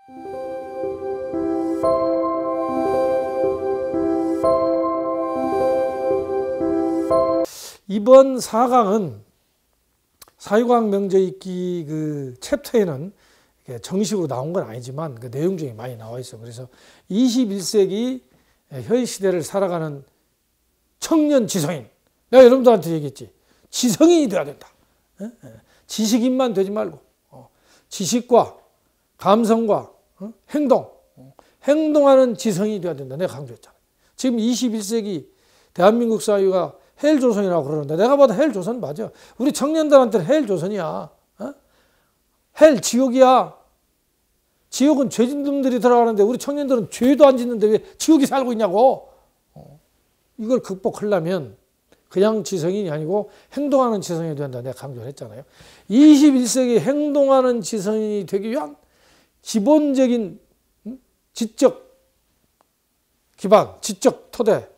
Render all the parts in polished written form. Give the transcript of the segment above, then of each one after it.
이번 4강은 사유과학 명제익기 그 챕터에는 정식으로 나온 건 아니지만 그 내용 중에 많이 나와 있어. 그래서 21세기 현 시대를 살아가는 청년 지성인, 내가 여러분들한테 얘기했지. 지성인이 돼야 된다. 지식인만 되지 말고 지식과 감성과 행동, 행동하는 지성인이 돼야 된다. 내가 강조했잖아. 지금 21세기 대한민국 사회가 헬조선이라고 그러는데 내가 봐도 헬조선 맞아. 우리 청년들한테는 헬조선이야. 헬 지옥이야. 지옥은 죄진들이 들어가는데 우리 청년들은 죄도 안 짓는데 왜 지옥이 살고 있냐고. 이걸 극복하려면 그냥 지성인이 아니고 행동하는 지성인이 된다. 내가 강조를 했잖아요. 21세기 행동하는 지성인이 되기 위한 기본적인 지적 기반, 지적 토대,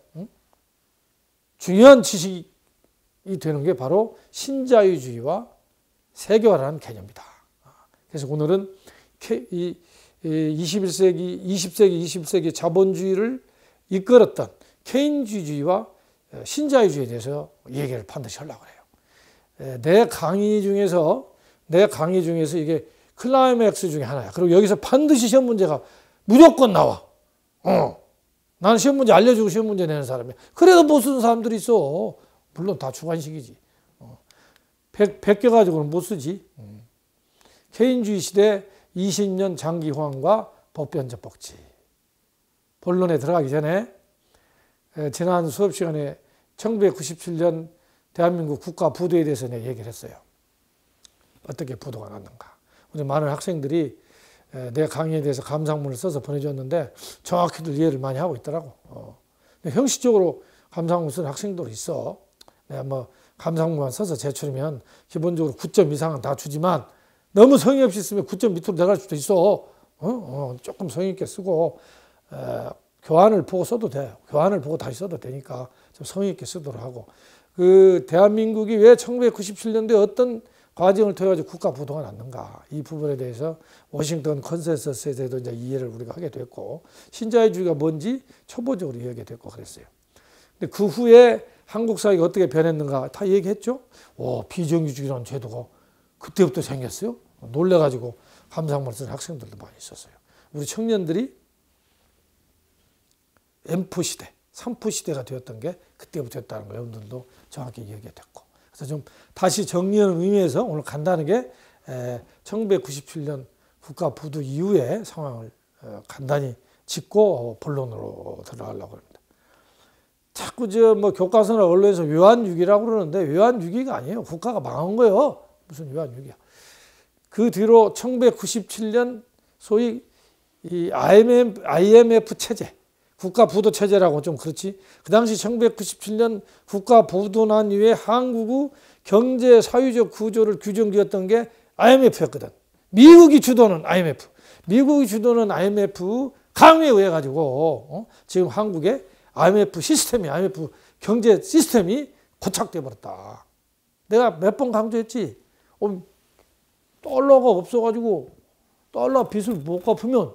중요한 지식이 되는 게 바로 신자유주의와 세계화라는 개념이다. 그래서 오늘은 20세기 자본주의를 이끌었던 케인주의와 신자유주의에 대해서 얘기를 반드시 하려고 해요. 내 강의 중에서 이게 클라이맥스 중에 하나야. 그리고 여기서 반드시 시험 문제가 무조건 나와. 나는 시험 문제 알려주고 시험 문제 내는 사람이야. 그래도 못 쓰는 사람들이 있어. 물론 다 주관식이지. 100개 가지고는 못 쓰지. 케인주의 시대 20년 장기 호황과 법변적 복지. 본론에 들어가기 전에 지난 수업 시간에 1997년 대한민국 국가 부도에 대해서 내가 얘기를 했어요. 어떻게 부도가 났는가. 우리 많은 학생들이 내 강의에 대해서 감상문을 써서 보내줬는데 정확히들 이해를 많이 하고 있더라고. 형식적으로 감상문 쓰는 학생도 있어. 내가 뭐 감상문만 써서 제출하면 기본적으로 9점 이상은 다 주지만 너무 성의 없이 쓰면 9점 밑으로 내려갈 수도 있어. 조금 성의 있게 쓰고 교환을 보고 써도 돼. 교환을 보고 다시 써도 되니까 좀 성의 있게 쓰도록 하고. 그 대한민국이 왜 1997년도에 어떤 과정을 통해 가지고 국가 부도가 났는가. 이 부분에 대해서 워싱턴 컨센서스에 대해서 이제 이해를 우리가 하게 됐고, 신자유주의가 뭔지 초보적으로 이해하게 됐고 그랬어요. 근데 그 후에 한국 사회가 어떻게 변했는가 다 얘기했죠. 비정규직이라는 제도가 그때부터 생겼어요. 놀래가지고 감상문 쓰는 학생들도 많이 있었어요. 우리 청년들이 M프 시대, 3프 시대가 되었던 게 그때부터였다는 거 여러분들도 정확히 이해하게 됐고. 그래서 좀 다시 정리하는 의미에서 오늘 간단하게 1997년 국가 부도 이후의 상황을 간단히 짚고 본론으로 들어가려고 합니다. 자꾸 뭐 교과서나 언론에서 외환위기라고 그러는데 외환위기가 아니에요. 국가가 망한 거예요. 무슨 외환위기야. 그 뒤로 1997년 소위 이 IMF 체제, 국가 부도 체제라고 좀 그렇지. 그 당시 1997년 국가 부도 난 이후에 한국의 경제 사회적 구조를 규정지었던 게 IMF였거든. 미국이 주도는 IMF. 미국이 주도는 IMF 강요에 의해 가지고 지금 한국의 IMF 경제 시스템이 고착돼 버렸다. 내가 몇 번 강조했지. 달러가 없어가지고 달러 빚을 못 갚으면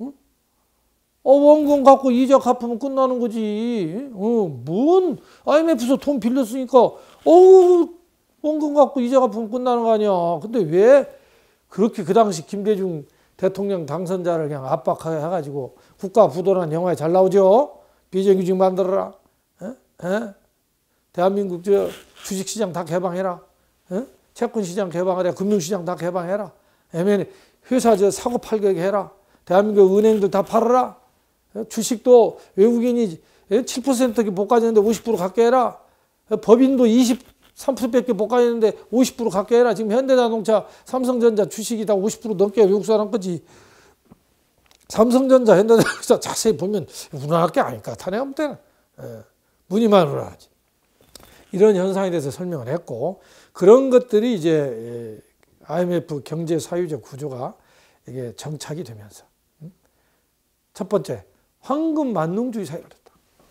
원금 갖고 이자 갚으면 끝나는 거지. 뭔 IMF에서 돈 빌렸으니까 원금 갖고 이자 갚으면 끝나는 거 아니야. 근데 왜 그렇게 그 당시 김대중 대통령 당선자를 그냥 압박하게 해가지고 국가 부도라는 영화에 잘 나오죠. 비정규직 만들어라. 대한민국 주식시장 다 개방해라. 채권시장 개방하라. 금융시장 다 개방해라. 회사 사고 팔게 해라. 대한민국 은행들 다 팔아라. 주식도 외국인이 7% 못 가지는데 50% 갖게 해라. 법인도 23%밖에 못 가지는데 50% 갖게 해라. 지금 현대자동차, 삼성전자 주식이 다 50% 넘게 외국 사람 거지. 삼성전자, 현대자동차 자세히 보면 우러날 게 아닐까. 탄핵하면 되나. 무늬만 우러나지. 이런 현상에 대해서 설명을 했고, 그런 것들이 이제 IMF 경제 사회적 구조가 이게 정착이 되면서 첫 번째 황금 만능주의 사회가 됐다.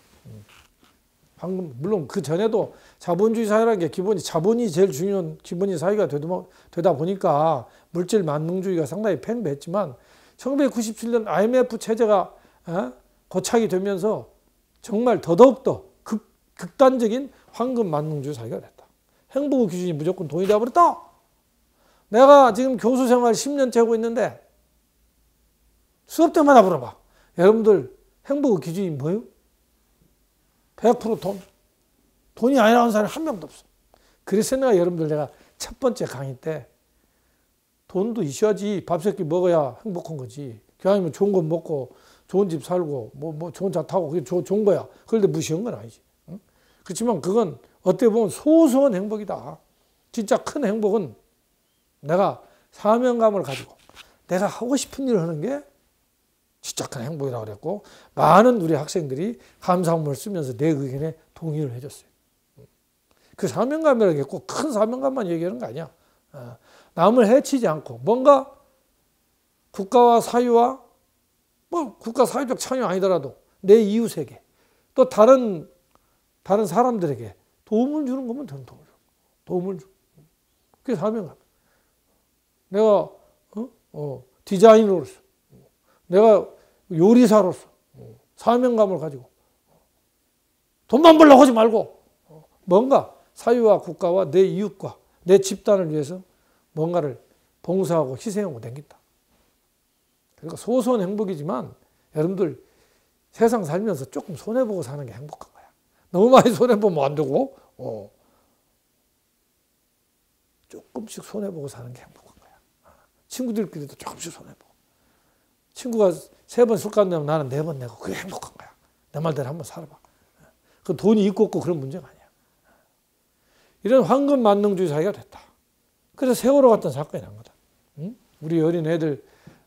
물론 그 전에도 자본주의 사회라는 게 기본이 자본이 제일 중요한 기본이 사회가 되다 보니까 물질 만능주의가 상당히 팽배했지만 1997년 IMF 체제가 고착이 되면서 정말 더더욱더 극단적인 황금 만능주의 사회가 됐다. 행복의 기준이 무조건 돈이 되어버렸다. 내가 지금 교수 생활 10년째 하고 있는데 수업 때마다 물어봐. 여러분들 행복의 기준이 뭐예요? 100% 돈. 돈이 아니라는 사람이 한 명도 없어. 그래서 내가 첫 번째 강의 때 돈도 있어야지 밥 세 끼 먹어야 행복한 거지. 교환이면 좋은 거 먹고 좋은 집 살고 뭐 좋은 차 타고 그게 좋은 거야. 그런데 무시한 건 아니지. 응? 그렇지만 그건 어떻게 보면 소소한 행복이다. 진짜 큰 행복은 내가 사명감을 가지고 내가 하고 싶은 일을 하는 게 진짜 큰 행복이라고 그랬고 많은 우리 학생들이 감사문을 쓰면서 내 의견에 동의를 해줬어요. 그 사명감이라는 게 꼭 큰 사명감만 얘기하는 거 아니야. 남을 해치지 않고 뭔가 국가와 사회와 뭐 국가 사회적 참여 아니더라도 내 이웃에게 또 다른 사람들에게 도움을 주는 거면 도움을 줘. 그게 사명감. 내가 디자이너로서 내가 요리사로서 사명감을 가지고 돈만 벌려고 하지 말고 뭔가 사회와 국가와 내 이웃과 내 집단을 위해서 뭔가를 봉사하고 희생하고 댕긴다. 그러니까 소소한 행복이지만 여러분들 세상 살면서 조금 손해보고 사는 게 행복한 거야. 너무 많이 손해보면 안 되고 조금씩 손해보고 사는 게 행복한 거야. 친구들끼리도 조금씩 손해보고. 친구가 3번 술값 내면 나는 4번 내고 그게 행복한 거야. 내 말대로 한번 살아봐. 그 돈이 있고 없고 그런 문제가 아니야. 이런 황금 만능주의 사회가 됐다. 그래서 세월호 같은 사건이 난 거다. 응? 우리 어린 애들,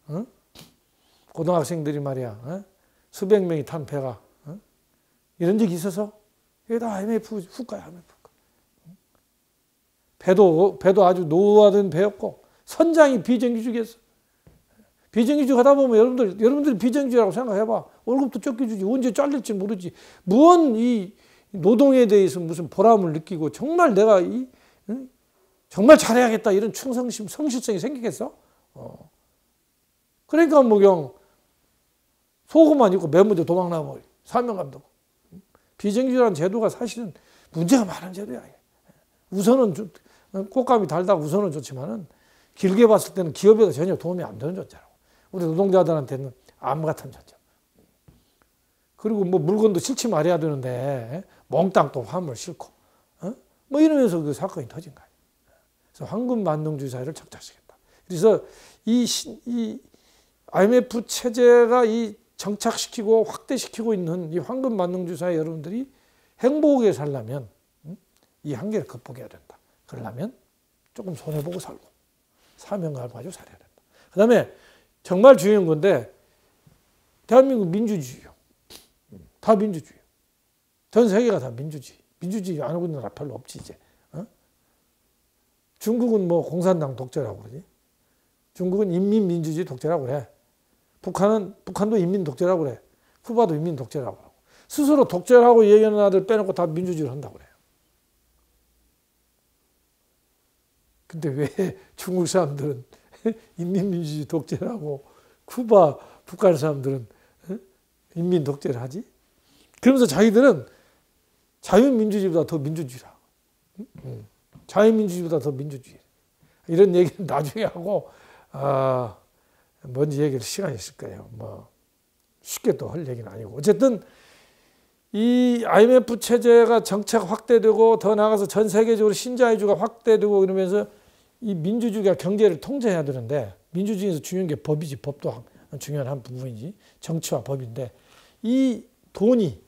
고등학생들이 말이야, 수백 명이 탄 배가 이런 적이 있어서 이게 다 IMF 후과야. IMF 후과. 배도 아주 노후화된 배였고 선장이 비정규직이었어. 비정규직 하다 보면 여러분들이 비정규직이라고 생각해봐. 월급도 적게 주지. 언제 잘릴지 모르지. 무언 이 노동에 대해서 무슨 보람을 느끼고 정말 내가 정말 잘해야겠다 이런 충성심, 성실성이 생기겠어? 그러니까 뭐 그냥 속옷만 입고 맨 먼저 도망나고 사명감도 없고. 비정규직이라는 제도가 사실은 문제가 많은 제도야. 우선은 꽃감이 달다고 우선은 좋지만은 길게 봤을 때는 기업에도 전혀 도움이 안 되는 존재라고. 우리 노동자들한테는 암 같은 존재. 그리고 뭐 물건도 싫지 말아야 되는데 몽땅 또 화물 싣고 뭐 이러면서 그 사건이 터진 거예요. 그래서 황금 만능주의 사회를 정착시켰다. 그래서 이 IMF 체제가 이 정착시키고 확대시키고 있는 이 황금 만능주의 사회 여러분들이 행복하게 살려면 이 한계를 극복해야 된다. 그러려면 조금 손해보고 살고 사명감을 가지고 살아야 된다. 그 다음에 정말 중요한 건데 대한민국 민주주의요. 다 민주주의. 전 세계가 다 민주주의. 민주주의 안 하고 있는 나라 별로 없지 이제. 중국은 뭐 공산당 독재라고 그러지. 중국은 인민민주주의 독재라고 그래. 북한도 인민 독재라고 그래. 쿠바도 인민 독재라고 하고. 스스로 독재라고 얘기하는 나라들 빼놓고 다 민주주의를 한다고 그래요. 근데 왜 중국 사람들은 인민민주주의 독재라고 쿠바, 북한 사람들은 인민 독재를 하지? 그러면서 자기들은 자유민주주의보다 더 민주주의라. 자유민주주의보다 더 민주주의. 이런 얘기는 나중에 하고 뭔지 얘기할 시간이 있을 거예요. 뭐 쉽게 또 할 얘기는 아니고. 어쨌든 이 IMF 체제가 정책 확대되고 더 나아가서 전 세계적으로 신자유주의가 확대되고 이러면서 이 민주주의가 경제를 통제해야 되는데 민주주의에서 중요한 게 법이지. 법도 중요한 한 부분이지. 정치와 법인데 이 돈이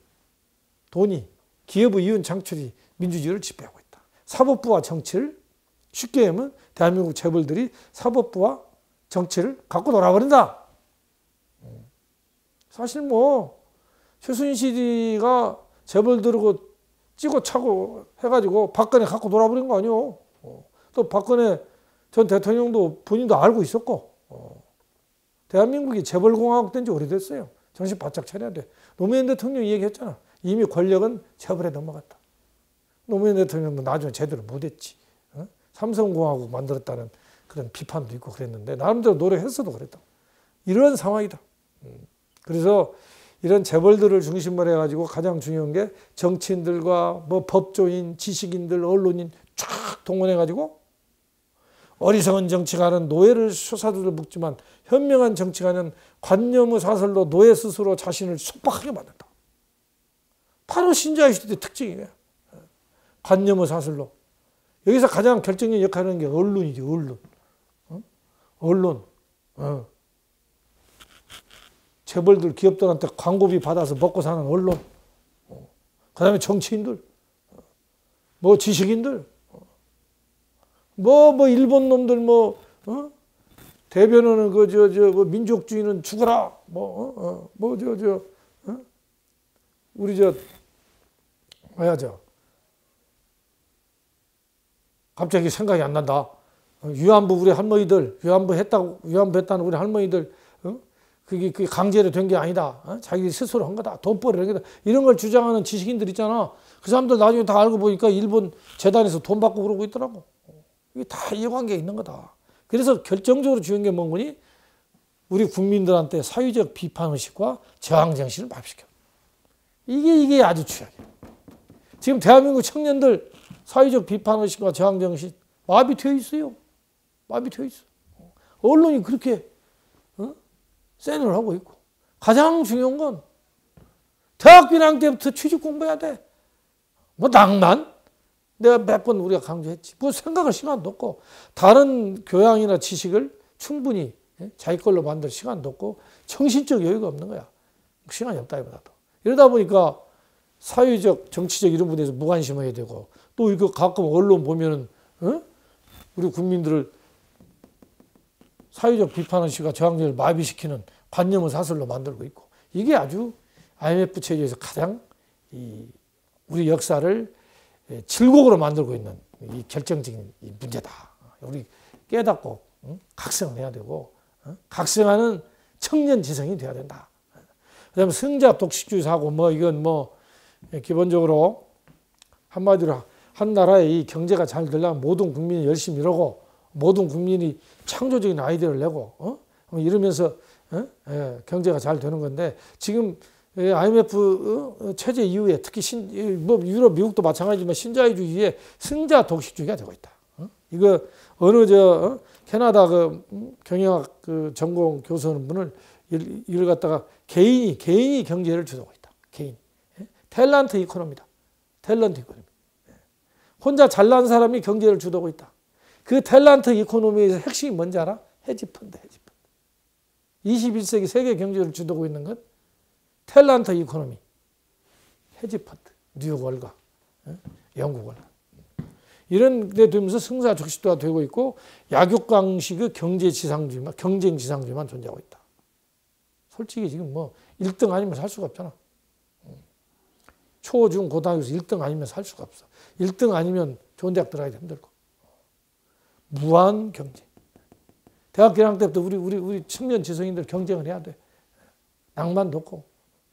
기업의 이윤 창출이 민주주의를 지배하고 있다. 사법부와 정치를 쉽게 하면 대한민국 재벌들이 사법부와 정치를 갖고 놀아버린다. 사실 뭐 최순실이가 재벌들하고 찌고 차고 해가지고 박근혜 갖고 놀아버린 거 아니오. 또 박근혜 전 대통령도 본인도 알고 있었고 대한민국이 재벌공화국 된 지 오래됐어요. 정신 바짝 차려야 돼. 노무현 대통령이 얘기했잖아. 이미 권력은 재벌에 넘어갔다. 노무현 대통령도 나중에 제대로 못했지. 삼성공화국 만들었다는 그런 비판도 있고 그랬는데 나름대로 노력했어도 그랬다. 이런 상황이다. 그래서 이런 재벌들을 중심으로 해가지고 가장 중요한 게 정치인들과 뭐 법조인, 지식인들, 언론인 쫙 동원해가지고 어리석은 정치가는 노예를 수사들을 묻지만 현명한 정치가는 관념의 사설로 노예 스스로 자신을 속박하게 만든다. 바로 신자유의 시대 특징이에요. 관념의 사설로. 여기서 가장 결정적인 역할을 하는 게 언론이지, 언론. 언론. 재벌들, 기업들한테 광고비 받아서 먹고 사는 언론. 그 다음에 정치인들. 뭐 지식인들. 뭐 일본 놈들 대변호는 뭐 민족주의는 죽어라. 우리 갑자기 생각이 안 난다. 위안부 우리 할머니들, 위안부 했다는 우리 할머니들, 그게 강제로 된 게 아니다. 자기들이 스스로 한 거다. 돈벌이 한 거다. 이런 걸 주장하는 지식인들 있잖아. 그 사람들 나중에 다 알고 보니까 일본 재단에서 돈 받고 그러고 있더라고. 이게 다 이해관계가 있는 거다. 그래서 결정적으로 중요한 게 뭔거니? 우리 국민들한테 사회적 비판의식과 저항정신을 마비시켜. 이게 아주 중요해요. 지금 대한민국 청년들 사회적 비판의식과 저항정신 마비되어 있어요. 마비되어 있어. 언론이 그렇게 세뇌를 하고 있고. 가장 중요한 건 대학교 1학년 때부터 취직 공부해야 돼. 뭐 낭만? 내가 몇 번 우리가 강조했지. 뭐 생각할 시간도 없고 다른 교양이나 지식을 충분히 자기 걸로 만들 시간도 없고 정신적 여유가 없는 거야. 시간이 없다 이보다도. 이러다 보니까 사회적, 정치적 이런 분야에서 무관심해야 되고 또 이거 가끔 언론 보면은 우리 국민들을 사회적 비판의식과 저항력을 마비시키는 관념의 사설로 만들고 있고 이게 아주 IMF 체제에서 가장 우리 역사를 질곡으로 만들고 있는 이 결정적인 문제다. 우리 깨닫고 각성해야 되고 각성하는 청년 지성이 돼야 된다. 그다음에 승자 독식주의 사고 이건 기본적으로 한마디로 한 나라의 이 경제가 잘 되려면 모든 국민이 열심히 일하고 모든 국민이 창조적인 아이디어를 내고 이러면서 경제가 잘 되는 건데 지금 IMF 체제 이후에 특히 유럽, 미국도 마찬가지지만 신자유주의에 승자 독식주의가 되고 있다. 이거 어느 캐나다 경영학 전공 교수하는 분을 이걸 갖다가 개인이 경제를 주도하고 있다. 개인. 탤런트 이코노미다. 탤런트 이코노미. 혼자 잘난 사람이 경제를 주도하고 있다. 그 탤런트 이코노미에서 핵심이 뭔지 알아? 헤지펀드. 21세기 세계 경제를 주도하고 있는 건 탤런트 이코노미. 헤지펀드. 뉴욕 월가. 영국 월가. 이런 데 되면서 승자 적시도가 되고 있고 약육강식의 경제지상주의만, 경쟁지상주의만 존재하고 있다. 솔직히 지금 1등 아니면 살 수가 없잖아. 초, 중, 고등학교에서 1등 아니면 살 수가 없어. 1등 아니면 좋은 대학 들어가기 힘들고. 무한 경쟁. 대학교 1학년 때부터 우리 청년 지성인들 경쟁을 해야 돼. 낭만도 없고.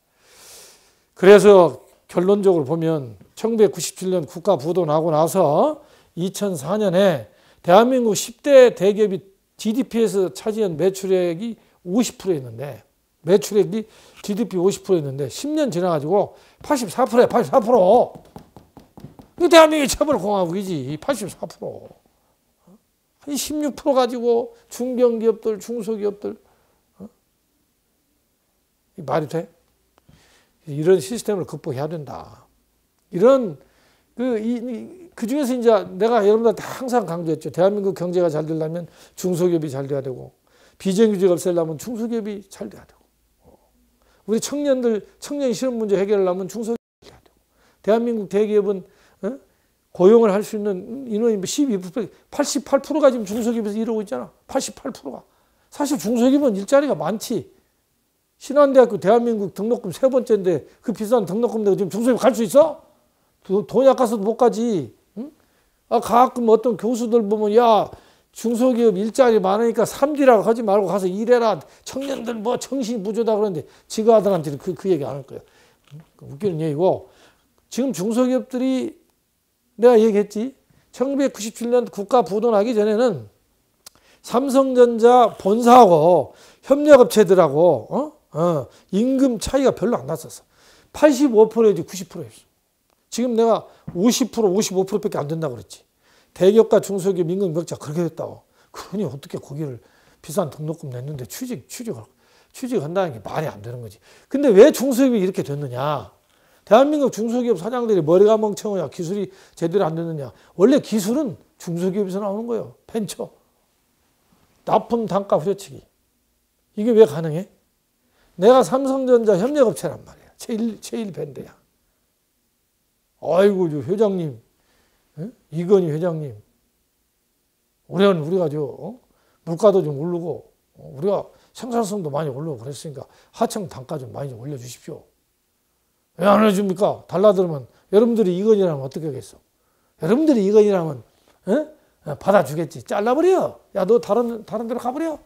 그래서 결론적으로 보면 1997년 국가 부도 나고 나서 2004년에 대한민국 10대 대기업이 GDP에서 차지한 매출액이 50%였는데 매출액이 GDP 50%였는데 10년 지나가지고 84%야. 84%. 이 대한민국의 체벌공화국이지. 84%. 한 16% 가지고 중견기업들, 중소기업들 이 말이 돼? 이런 시스템을 극복해야 된다. 이런 그 중에서 이제 내가 여러분들한테 항상 강조했죠. 대한민국 경제가 잘 되려면 중소기업이 잘 돼야 되고 비정규직 없애려면 중소기업이 잘 돼야 되고 우리 청년 실업 문제 해결하려면 중소기업이 돼야 되고 대한민국 대기업은 고용을 할 수 있는 인원이 12%, 88%가 지금 중소기업에서 일하고 있잖아. 88%가. 사실 중소기업은 일자리가 많지. 신한대학교 대한민국 등록금 3번째인데 그 비싼 등록금 내고 지금 중소기업 갈 수 있어? 돈이 아까워서 못 가지. 응? 가끔 어떤 교수들 보면 중소기업 일자리 많으니까 삼지라고 하지 말고 가서 일해라. 청년들 정신 부조다 그러는데 지가 아들한테는 그 얘기 안 할 거예요. 웃기는 얘기고 지금 중소기업들이 내가 얘기했지. 1997년 국가 부도 나기 전에는 삼성전자 본사하고 협력업체들하고 임금 차이가 별로 안 났었어. 85%였지 90%였어. 지금 내가 50%, 55%밖에 안 된다고 그랬지. 대기업과 중소기업 임금 격차 그렇게 됐다고. 그러니 어떻게 거기를 비싼 등록금 냈는데 취직한다는 게 말이 안 되는 거지. 근데 왜 중소기업이 이렇게 됐느냐? 대한민국 중소기업 사장들이 머리가 멍청하냐? 기술이 제대로 안 됐느냐? 원래 기술은 중소기업에서 나오는 거예요. 벤처. 납품 단가 후려치기. 이게 왜 가능해? 내가 삼성전자 협력업체란 말이야. 제일 밴드야. 아이고, 저 회장님, 이건희 회장님. 올해는 우리가 물가도 좀 오르고, 우리가 생산성도 많이 오르고 그랬으니까 하청 단가 좀 많이 좀 올려주십시오. 왜 안 해줍니까? 달라들면 여러분들이 이건희라면 어떻게 하겠어? 여러분들이 이건희라면 받아주겠지. 잘라버려. 야, 너 다른 데로 가버려.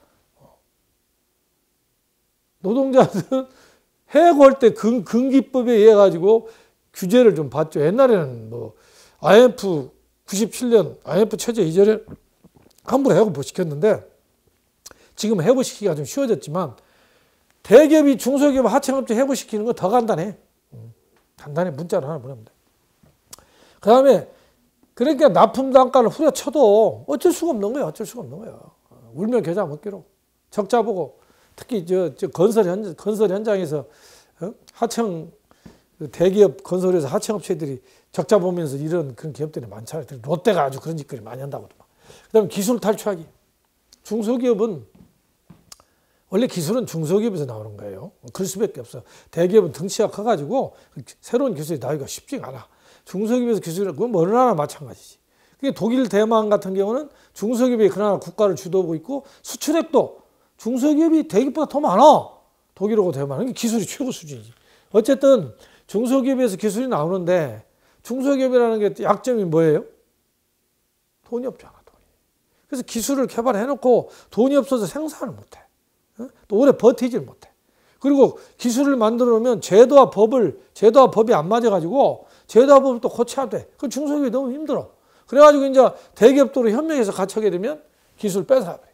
노동자들은 해고할 때 근기법에 의해 가지고 규제를 좀 받죠. 옛날에는 뭐 IMF 97년 IMF 체제 이전에 함부로 해고 못 시켰는데 지금 해고시키기가 좀 쉬워졌지만 대기업이 중소기업 하청업체 해고시키는 건 더 간단해. 간단히 문자로 하나 보내면 돼. 그 다음에 그러니까 납품 단가를 후려쳐도 어쩔 수가 없는 거야. 어쩔 수가 없는 거야. 울며 겨자 먹기로. 적자 보고 특히 저 건설 현장에서 하청 대기업 건설에서 하청업체들이 적자 보면서 이런 그런 기업들이 많잖아요. 롯데가 아주 그런 짓거리 많이 한다고. 그다음에 기술 탈취하기. 중소기업은 원래 기술은 중소기업에서 나오는 거예요. 그럴 수밖에 없어. 대기업은 덩치가 커가지고 새로운 기술이 나오기가 쉽지가 않아. 중소기업에서 기술이 그건 어느 나라나 마찬가지지. 그게 독일, 대만 같은 경우는 중소기업이 그나마 국가를 주도하고 있고 수출액도 중소기업이 대기업보다 더 많아. 독일하고 대만은 기술이 최고 수준이지. 어쨌든 중소기업에서 기술이 나오는데 중소기업이라는 게 약점이 뭐예요? 돈이 없잖아. 돈이. 그래서 기술을 개발해놓고 돈이 없어서 생산을 못해. 또 오래 버티질 못해. 그리고 기술을 만들어 놓으면 제도와 법이 안 맞아가지고 제도와 법을 또 고쳐야 돼. 그 중소기업이 너무 힘들어. 그래가지고 이제 대기업도로 협력해서 같이 하게 되면 기술 뺏어야 돼.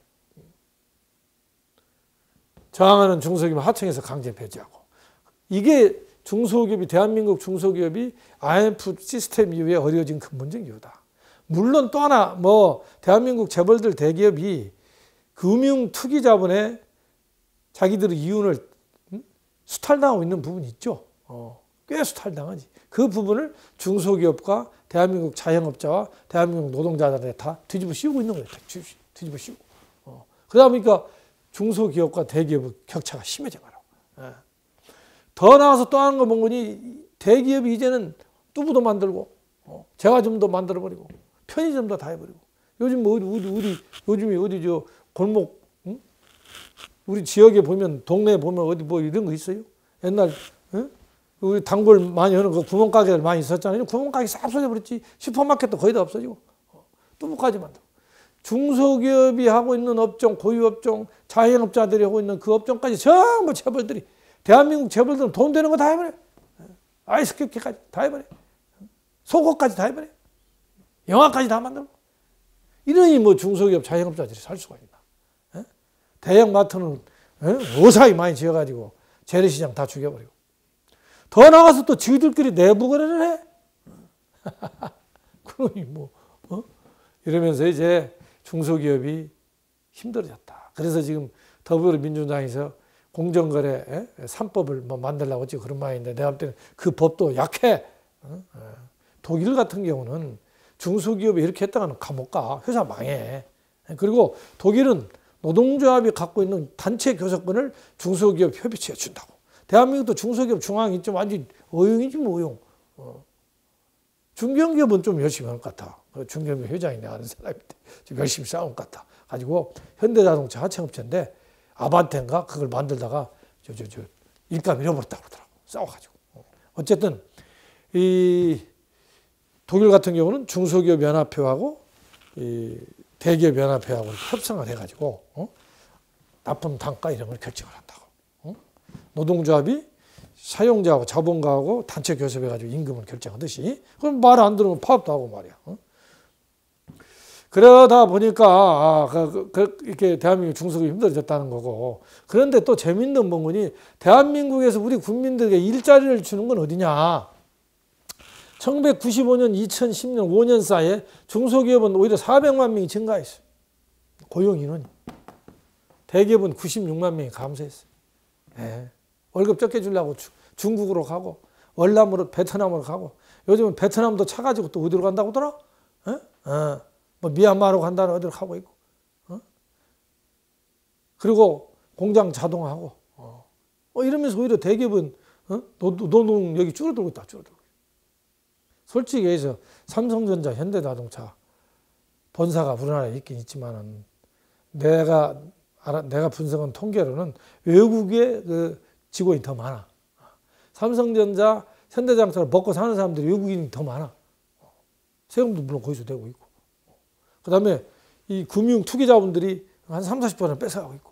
저항하는 중소기업 하청에서 강제 배제하고. 이게 대한민국 중소기업이 IMF 시스템 이후에 어려워진 근본적 이유다. 물론 또 하나 대한민국 재벌들 대기업이 금융 투기 자본에 자기들의 이윤을 수탈당하고 있는 부분이 있죠. 꽤 수탈당하지. 그 부분을 중소기업과 대한민국 자영업자와 대한민국 노동자들에 다 뒤집어 씌우고 있는 거예요. 뒤집어 씌우고. 그러다 보니까 중소기업과 대기업의 격차가 심해져 가요. 더 나아가서 또 하는 거 보니 대기업이 이제는 뚜부도 만들고 제과점도 만들어버리고 편의점도 다 해버리고 요즘 요즘에 어디 저 골목 우리 지역에 보면 동네에 보면 어디 뭐 이런 거 있어요? 옛날 우리 단골 많이 하는 그 구멍가게들 많이 있었잖아요. 구멍가게 싹 없어져버렸지. 슈퍼마켓도 거의 다 없어지고 뚜부까지 만들고. 중소기업이 하고 있는 업종, 고유업종, 자영업자들이 하고 있는 그 업종까지 전부 재벌들이 대한민국 재벌들은 돈 되는 거 다 해버려. 아이스크림까지 다 해버려. 속옷까지 다 해버려. 영화까지 다 만들고. 이러니 중소기업 자영업자들이 살 수가 있나. 대형마트는 어사히 많이 지어가지고 재래시장 다 죽여버리고. 더 나가서 또 지들끼리 내부 거래를 해. 그러니 이러면서 이제 중소기업이 힘들어졌다. 그래서 지금 더불어민주당에서 공정거래 3법을 만들려고 했지 그런 말인데 내가 볼 때는 그 법도 약해. 독일 같은 경우는 중소기업이 이렇게 했다가는 감옥 가. 회사 망해. 그리고 독일은 노동조합이 갖고 있는 단체 교섭권을 중소기업 협의체에 준다고. 대한민국도 중소기업 중앙이 있죠. 완전 어용이지 어용. 중견기업은 좀 열심히 할 것 같아. 중견기업 회장이 내가 아는 사람인데 좀 열심히 싸운 것 같아. 가지고 현대자동차 하청업체인데 아반떼인가 그걸 만들다가 일감 잃어버렸다고 그러더라고. 싸워가지고. 어쨌든 이 독일 같은 경우는 중소기업 연합회하고 이 대기업 연합회하고 협상을 해가지고 납품 단가 이런 걸 결정을 한다고. 노동조합이 사용자하고 자본가하고 단체 교섭해가지고 임금을 결정하듯이 그럼 말 안 들으면 파업도 하고 말이야. 그러다 보니까 이렇게 대한민국 중소기업이 힘들어졌다는 거고. 그런데 또 재밌는 부분이 대한민국에서 우리 국민들에게 일자리를 주는 건 어디냐. 1995년, 2010년 5년 사이에 중소기업은 오히려 400만 명이 증가했어요. 고용 인원이. 대기업은 96만 명이 감소했어요. 네. 월급 적게 주려고 중국으로 가고 월남으로 베트남으로 가고 요즘은 베트남도 차 가지고 또 어디로 간다고 하더라? 뭐 미얀마로 간다는 어디로 가고 있고. 그리고 공장 자동화하고. 이러면서 오히려 대기업은 노동력이 줄어들고 있다. 줄어들고. 솔직히 해서 삼성전자, 현대자동차 본사가 우리나라에 있긴 있지만은 내가 분석한 통계로는 외국에 그 직원이 더 많아. 삼성전자, 현대자동차를 먹고 사는 사람들이 외국인이 더 많아. 세금도 물론 거기서 내고 있고. 그 다음에 이 금융 투기자분들이 한 30~40%를 뺏어가고 있고.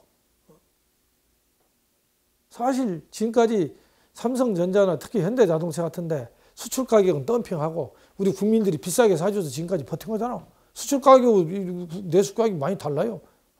사실 지금까지 삼성전자나 특히 현대자동차 같은데 수출 가격은 덤핑하고 우리 국민들이 비싸게 사줘서 지금까지 버틴 거잖아. 수출 가격은 내수 가격이 많이 달라요.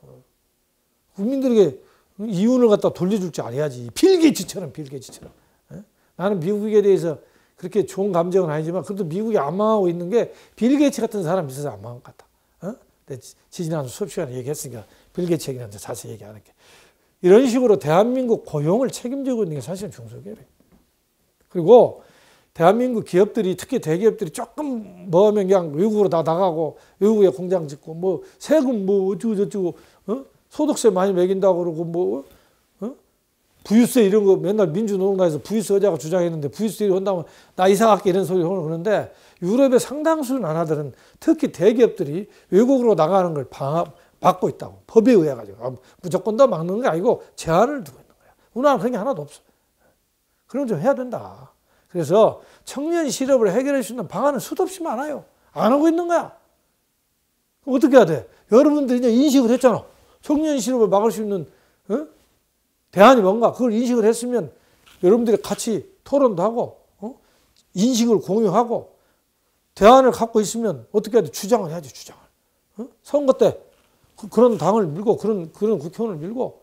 국민들에게 이윤을 갖다 돌려줄 줄 알아야지. 빌 게이츠처럼. 나는 미국에 대해서 그렇게 좋은 감정은 아니지만 그래도 미국이 안 망하고 있는 게 빌 게이츠 같은 사람이 있어서 안 망한 것 같다. 지난 수업 시간에 얘기했으니까 빌 게이츠 얘기는 자세히 얘기 안 할게. 이런 식으로 대한민국 고용을 책임지고 있는 게 사실은 중소기업이에요. 그리고 대한민국 기업들이 특히 대기업들이 조금 뭐 하면 그냥 외국으로 다 나가고 외국에 공장 짓고 뭐 세금 뭐 어쩌고 소득세 많이 매긴다고 그러고 뭐 부유세 이런 거 맨날 민주노동당에서 부유세 하자고 주장했는데 부유세 한다면 나 이사 갈게 이런 소리 하는데 유럽의 상당수 나라들은 특히 대기업들이 외국으로 나가는 걸 막고 있다고. 법에 의해 가지고. 무조건 다 막는 게 아니고 제한을 두고 있는 거야. 우리나라는 그런 게 하나도 없어. 그런 좀 해야 된다. 그래서 청년 실업을 해결할 수 있는 방안은 수도 없이 많아요. 안 하고 있는 거야. 어떻게 해야 돼? 여러분들이 이제 인식을 했잖아. 청년 실업을 막을 수 있는 대안이 뭔가 그걸 인식을 했으면 여러분들이 같이 토론도 하고 인식을 공유하고 대안을 갖고 있으면 어떻게 해야 돼? 주장을 해야지. 주장을. 선거 때 그런 당을 밀고 그런 국회의원을 밀고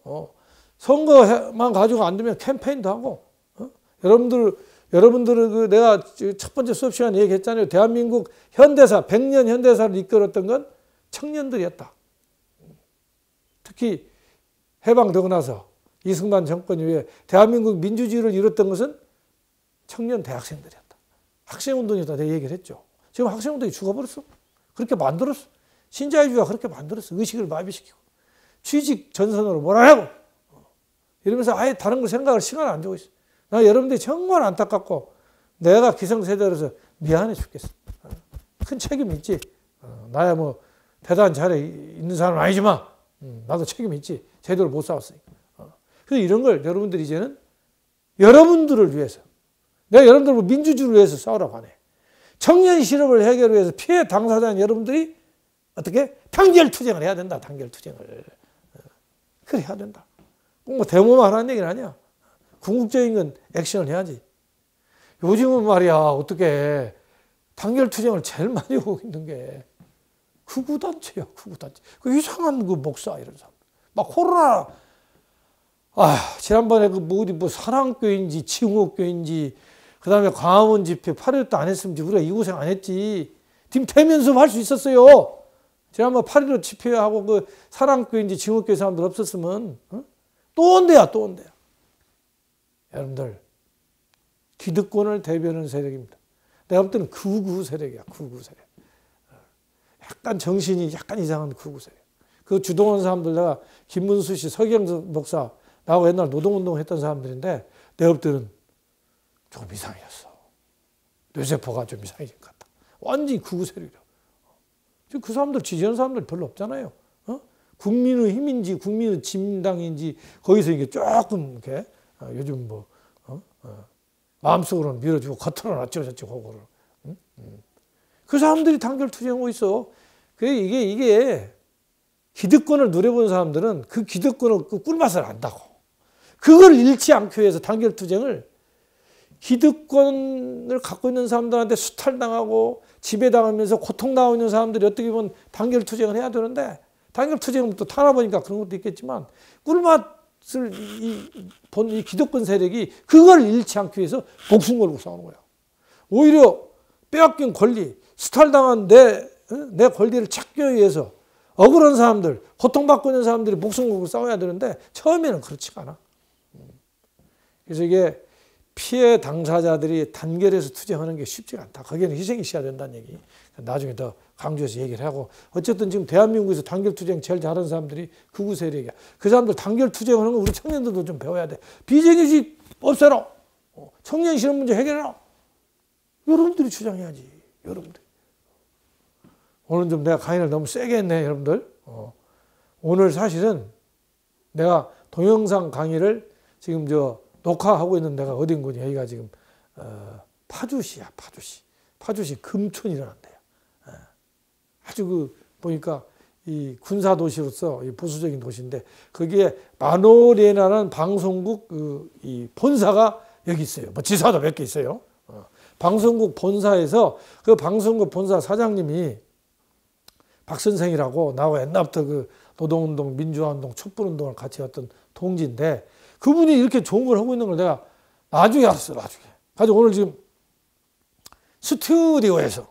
선거만 가지고 안 되면 캠페인도 하고 여러분들은 내가 첫 번째 수업 시간에 얘기했잖아요. 대한민국 현대사 100년 현대사를 이끌었던 건 청년들이었다. 특히 해방되고 나서 이승만 정권 이후에 대한민국 민주주의를 이뤘던 것은 청년 대학생들이었다. 학생운동이다 내가 얘기를 했죠. 지금 학생운동이 죽어버렸어. 그렇게 만들었어. 신자유주의가 그렇게 만들었어. 의식을 마비시키고. 취직 전선으로 몰아내고. 이러면서 아예 다른 걸 생각할 시간을 안 주고 있어. 나 여러분들이 정말 안타깝고 내가 기성세대로서 미안해 죽겠어. 큰 책임이 있지. 나야 뭐 대단한 자리에 있는 사람은 아니지만 나도 책임이 있지. 제대로 못 싸웠으니까. 그래서 이런 걸 여러분들이 이제는 여러분들을 위해서 내가 여러분들 민주주의를 위해서 싸우라고 하네. 청년 실업을 해결을 위해서 피해 당사자인 여러분들이 어떻게? 단결투쟁을 해야 된다. 단결투쟁을. 그래 해야 된다. 꼭 뭐 데모만 하는 얘기는 아니야. 궁극적인 건 액션을 해야지. 요즘은 말이야 어떻게 단결투쟁을 제일 많이 하고 있는 게 극우단체야. 극우단체. 그 이상한 그 목사 이런 사람. 막 코로나 지난번에 뭐 사랑교인지 칭호교인지 그다음에 광화문 집회 8.15때 안 했으면 우리가 이 고생 안 했지. 팀 대면섭 할 수 있었어요. 지난번 8.15 집회하고 그 사랑교인지 칭호교회 사람들 없었으면 또 온대야. 여러분들 기득권을 대변하는 세력입니다. 내가 볼 때는 극우 세력이야. 극우 세력. 약간 정신이 약간 이상한 극우 세력. 그 주동하는 사람들 내가 김문수 씨, 서경 목사 나하고 옛날 노동운동 했던 사람들인데 내가 볼 때는 조금 이상해졌어. 뇌세포가 좀 이상해진 것 같다. 완전히 극우 세력이야. 그 사람들 지지하는 사람들 별로 없잖아요. 국민의힘인지 국민의 진당인지 거기서 이게 조금 이렇게 요즘 뭐 마음속으로는 밀어주고 겉으로는 어쩌고저쩌고 그거를. 그 사람들이 단결투쟁하고 있어. 이게 기득권을 누려본 사람들은 그 기득권을 그 꿀맛을 안다고. 그걸 잃지 않기 위해서 단결투쟁을 기득권을 갖고 있는 사람들한테 수탈당하고 지배당하면서 고통당하고 있는 사람들이 어떻게 보면 단결 투쟁을 해야 되는데, 단결 투쟁은 또 타나보니까 그런 것도 있겠지만, 꿀맛을 이 기득권 세력이 그걸 잃지 않기 위해서 목숨 걸고 싸우는 거야. 오히려 빼앗긴 권리, 수탈당한 내 권리를 찾기 위해서 억울한 사람들, 고통받고 있는 사람들이 목숨 걸고 싸워야 되는데 처음에는 그렇지가 않아. 그래서 이게 피해 당사자들이 단결해서 투쟁하는 게 쉽지가 않다. 거기에는 희생이 있어야 된다는 얘기. 나중에 더 강조해서 얘기를 하고, 어쨌든 지금 대한민국에서 단결 투쟁 제일 잘하는 사람들이 극우 세력이야. 그 사람들 단결 투쟁하는 거 우리 청년들도 좀 배워야 돼. 비정규직 없애라. 청년 실업 문제 해결해라. 여러분들이 주장해야지. 여러분들. 오늘 좀 내가 강의를 너무 세게 했네, 여러분들. 오늘 사실은 내가 동영상 강의를 지금 녹화하고 있는 데가 어딘 곳이, 여기가 지금 파주시야, 파주시. 파주시 금촌이라는 데야. 아주 보니까 이 군사 도시로서 보수적인 도시인데, 거기에 마노레나라는 방송국 이 본사가 여기 있어요. 뭐 지사도 몇 개 있어요. 방송국 본사에서 그 방송국 본사 사장님이 박 선생이라고, 나하고 옛날부터 그 노동운동, 민주화운동, 촛불운동을 같이 했던 동지인데, 그분이 이렇게 좋은 걸 하고 있는 걸 내가 나중에 알았어, 나중에. 그래서 오늘 지금 스튜디오에서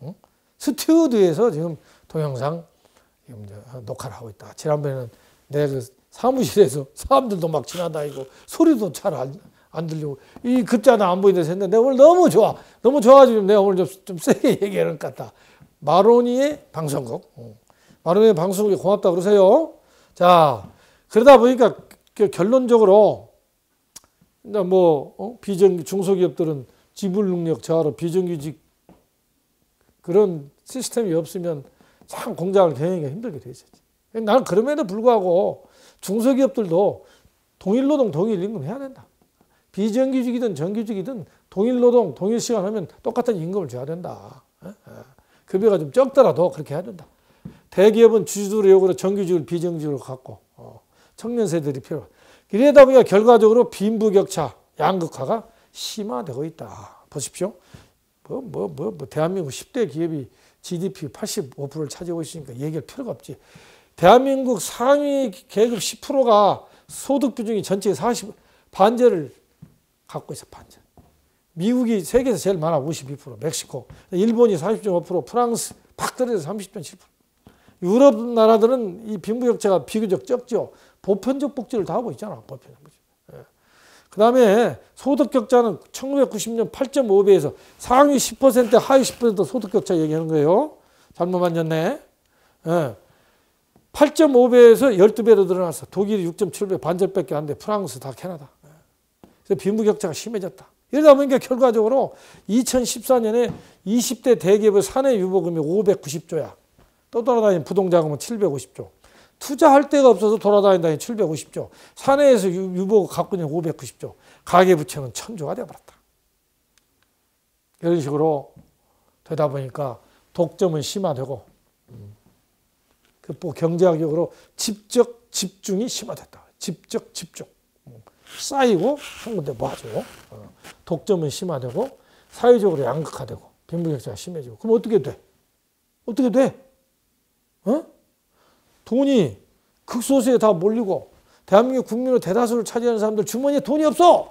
지금 동영상 지금 녹화를 하고 있다. 지난번에는 내 그 사무실에서 사람들도 막 지나다니고 소리도 잘 안 들리고 이 글자는 안 보이는데 했는데, 내가 오늘 너무 좋아. 너무 좋아가지고 내가 오늘 좀 세게 얘기하는 것 같다. 마로니의 방송국. 마로니의 방송국에 고맙다 그러세요. 자, 그러다 보니까 결론적으로 중소기업들은 지불 능력 저하로 비정규직 그런 시스템이 없으면 참 공장을 경영하기가 힘들게 돼 있었지. 나는 그럼에도 불구하고 중소기업들도 동일노동 동일임금 해야 된다. 비정규직이든 정규직이든 동일노동 동일시간 하면 똑같은 임금을 줘야 된다. 급여가 좀 적더라도 그렇게 해야 된다. 대기업은 주주력으로 정규직을 비정규직으로 갖고 청년 세대들이 필요하다. 이러다 보니까 결과적으로 빈부격차, 양극화가 심화되고 있다. 보십시오. 대한민국 10대 기업이 GDP 85%를 차지하고 있으니까 얘기할 필요가 없지. 대한민국 상위 계급 10%가 소득 비중이 전체의 반절을 갖고 있어, 반절. 미국이 세계에서 제일 많아, 52%, 멕시코. 일본이 40.5%, 프랑스 팍 떨어져서 30.7%. 유럽 나라들은 이 빈부격차가 비교적 적죠. 보편적 복지를 다 하고 있잖아, 보편적 복지. 그 다음에 소득격차는 1990년 8.5배에서 상위 10% 하위 10% 소득격차 얘기하는 거예요. 잘못 만졌네. 8.5배에서 12배로 늘어났어. 독일이 6.7배, 반절밖에 안 돼. 프랑스 다 캐나다. 그래서 빈부격차가 심해졌다. 이러다 보니까 결과적으로 2014년에 20대 대기업의 사내 유보금이 590조야. 또 돌아다니는 부동자금은 750조. 투자할 데가 없어서 돌아다닌다니 750조. 사내에서 유보 갖고 있는 590조. 가계부채는 1000조가 되어버렸다. 이런 식으로 되다 보니까 독점은 심화되고, 경제학적으로 집적 집중이 심화됐다. 집적 집중. 쌓이고 한 군데 모아지고, 독점은 심화되고, 사회적으로 양극화되고, 빈부격차가 심해지고. 그럼 어떻게 돼? 어떻게 돼? 돈이 극소수에 다 몰리고, 대한민국 국민의 대다수를 차지하는 사람들 주머니에 돈이 없어.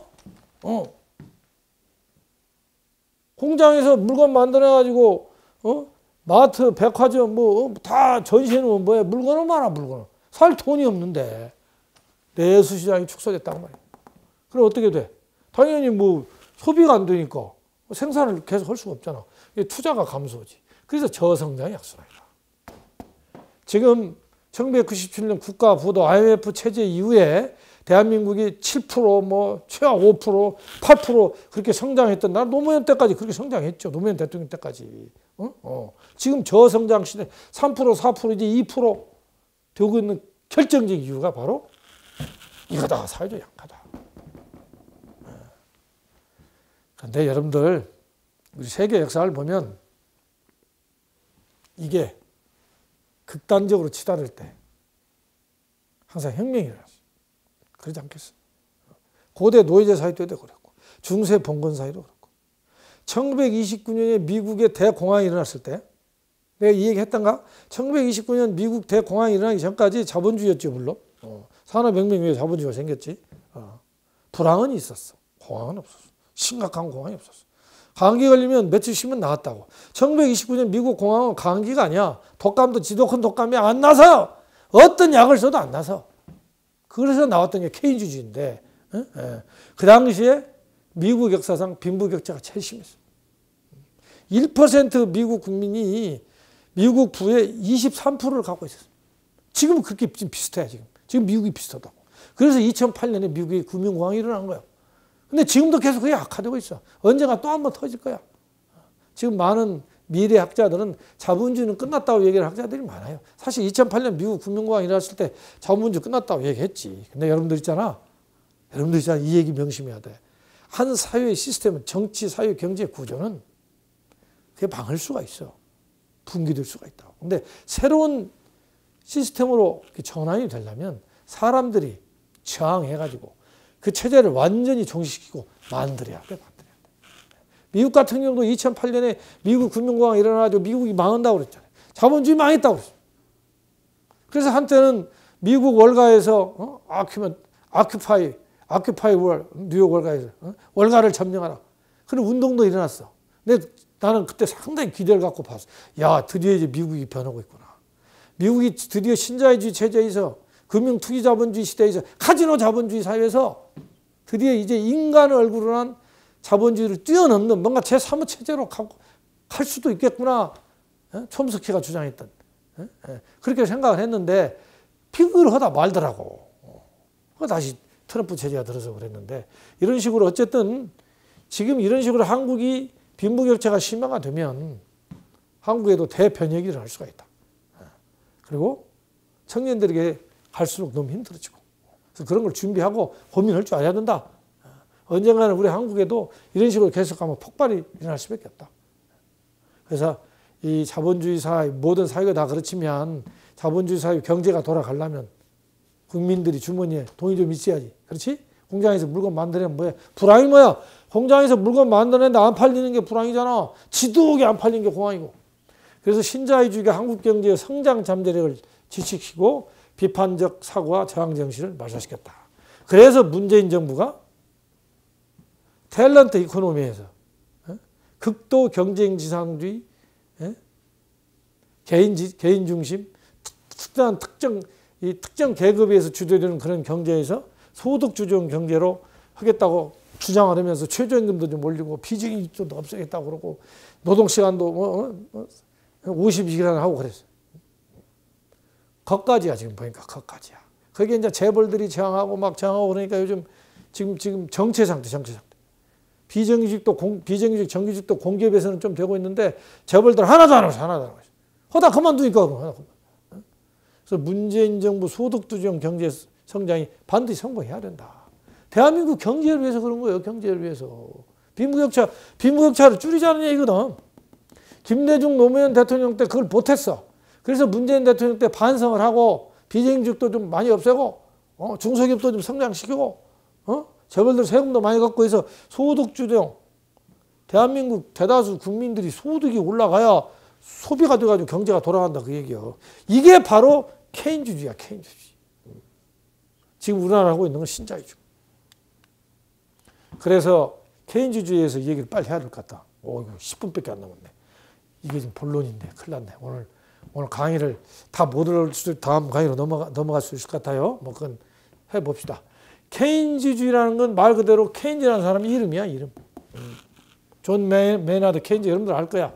공장에서 물건 만들어가지고, 마트, 백화점, 다 전시해놓으면 뭐야? 물건을 많아, 물건을. 살 돈이 없는데. 내수 시장이 축소됐단 말이야. 그럼 어떻게 돼? 당연히 소비가 안 되니까 생산을 계속 할 수가 없잖아. 투자가 감소하지. 그래서 저성장이 약순환이다. 지금 1997년 국가부도 IMF 체제 이후에 대한민국이 7%, 최하 5%, 8% 그렇게 성장했던, 난 노무현 때까지 그렇게 성장했죠. 노무현 대통령 때까지. 지금 저성장 시대 3%, 4%, 이제 2% 되고 있는 결정적 이유가 바로 이거다. 사회적 양극화다. 그런데 여러분들, 우리 세계 역사를 보면 이게 극단적으로 치달을 때 항상 혁명이 일어났어요. 그러지 않겠어요? 고대 노예제 사회 때도 그랬고, 중세 봉건 사회도 그렇고 1929년에 미국의 대공황이 일어났을 때 내가 이 얘기 했던가? 1929년 미국 대공황이 일어나기 전까지 자본주의였죠, 물론. 산업혁명 이후에 자본주의가 생겼지. 불황은 있었어. 공황은 없었어. 심각한 공황이 없었어. 감기 걸리면 며칠 쉬면 나았다고. 1929년 미국 공황은 감기가 아니야. 독감도 지독한 독감이 안 나서 어떤 약을 써도 안 나서. 그래서 나왔던 게 케인주의인데 그 당시에 미국 역사상 빈부격차가 제일 심했어. 1% 미국 국민이 미국 부의 23%를 갖고 있었어요. 지금은 그렇게 비슷해, 지금. 지금 미국이 비슷하다고. 그래서 2008년에 미국의 금융공황이 일어난 거예요. 근데 지금도 계속 그게 악화되고 있어. 언젠가 또 한 번 터질 거야. 지금 많은 미래학자들은 자본주의는 끝났다고 얘기하는 학자들이 많아요. 사실 2008년 미국 금융공황이 일어났을 때 자본주의 끝났다고 얘기했지. 근데 여러분들 있잖아. 이 얘기 명심해야 돼. 한 사회의 시스템은 정치, 사회, 경제 구조는 그게 망할 수가 있어. 붕괴될 수가 있다. 근데 새로운 시스템으로 전환이 되려면 사람들이 저항해가지고 그 체제를 완전히 종식시키고 만들어야 돼. 미국 같은 경우도 2008년에 미국 금융공황이 일어나가지고 미국이 망한다고 그랬잖아요. 자본주의 망했다고 그랬어요. 그래서 한때는 미국 월가에서 아큐파이 월, 뉴욕 월가에서 월가를 점령하라. 그런 운동도 일어났어. 근데 나는 그때 상당히 기대를 갖고 봤어. 야, 드디어 이제 미국이 변하고 있구나. 미국이 드디어 신자유주의 체제에서 금융투기 자본주의 시대에서 카지노 자본주의 사회에서 드디어 이제 인간의 얼굴을 한 자본주의를 뛰어넘는 뭔가 제3의 체제로 갈 수도 있겠구나. 촘스키가 주장했던. 그렇게 생각을 했는데 피그를 하다 말더라고. 다시 트럼프 체제가 들어서 그랬는데 이런 식으로 어쨌든 지금 이런 식으로 한국이 빈부격차가 심화가 되면 한국에도 대변혁이 일어날 수가 있다. 그리고 청년들에게 갈수록 너무 힘들어지고 그래서 그런 걸 준비하고 고민할 줄 알아야 된다. 언젠가는 우리 한국에도 이런 식으로 계속하면 폭발이 일어날 수밖에 없다. 그래서 이 자본주의 사회, 모든 사회가 다 그렇지만 자본주의 사회 경제가 돌아가려면 국민들이 주머니에 돈이 좀 있어야지. 그렇지? 공장에서 물건 만드는 뭐야? 불황이 뭐야? 공장에서 물건 만드는데 안 팔리는 게 불황이잖아. 지독이 안 팔리는 게 공황이고. 그래서 신자유주의가 한국 경제의 성장 잠재력을 지식시키고 비판적 사고와 저항 정신을 말살시켰다. 그래서 문재인 정부가 탤런트 이코노미에서 극도 경쟁지상주의, 개인 중심, 특정 계급에서 주도되는 그런 경제에서 소득 주종 경제로 하겠다고 주장을 하면서 최저임금도 좀 올리고 비정규직도 없애겠다고 그러고 노동시간도 50시간 하고 그랬어요. 거까지야 지금 보니까 거까지야. 거기에 이제 재벌들이 저항하고 막 저항하고 그러니까 요즘 지금 정체 상태. 비정규직, 정규직도 공기업에서는 좀 되고 있는데 재벌들 하나도 안 하고 있어. 하다 그만두니까 그래서 문재인 정부 소득주정 경제 성장이 반드시 성공해야 된다. 대한민국 경제를 위해서 그런 거예요. 경제를 위해서. 빈부격차를 줄이자는 얘기거든. 김대중 노무현 대통령 때 그걸 못했어. 그래서 문재인 대통령 때 반성을 하고 비정규직도 좀 많이 없애고 중소기업도 좀 성장시키고 재벌들 세금도 많이 갖고 해서 소득주정 대한민국 대다수 국민들이 소득이 올라가야 소비가 돼가지고 경제가 돌아간다 그 얘기예요. 이게 바로 케인주의야. 케인주의. 지금 우리나라 하고 있는 건 신자유주의. 그래서 케인주의에서 이 얘기를 빨리 해야 될 것 같다. 이거 10분밖에 안 남았네. 이게 지금 본론인데 큰일 났네. 오늘 강의를 다 못 들을 수도 다음 강의로 넘어갈 수 있을 것 같아요. 뭐 그건 해봅시다. 케인주의라는 건 말 그대로 케인즈라는 사람의 이름이야. 이름. 존 메이나드 케인즈 여러분들 알 거야.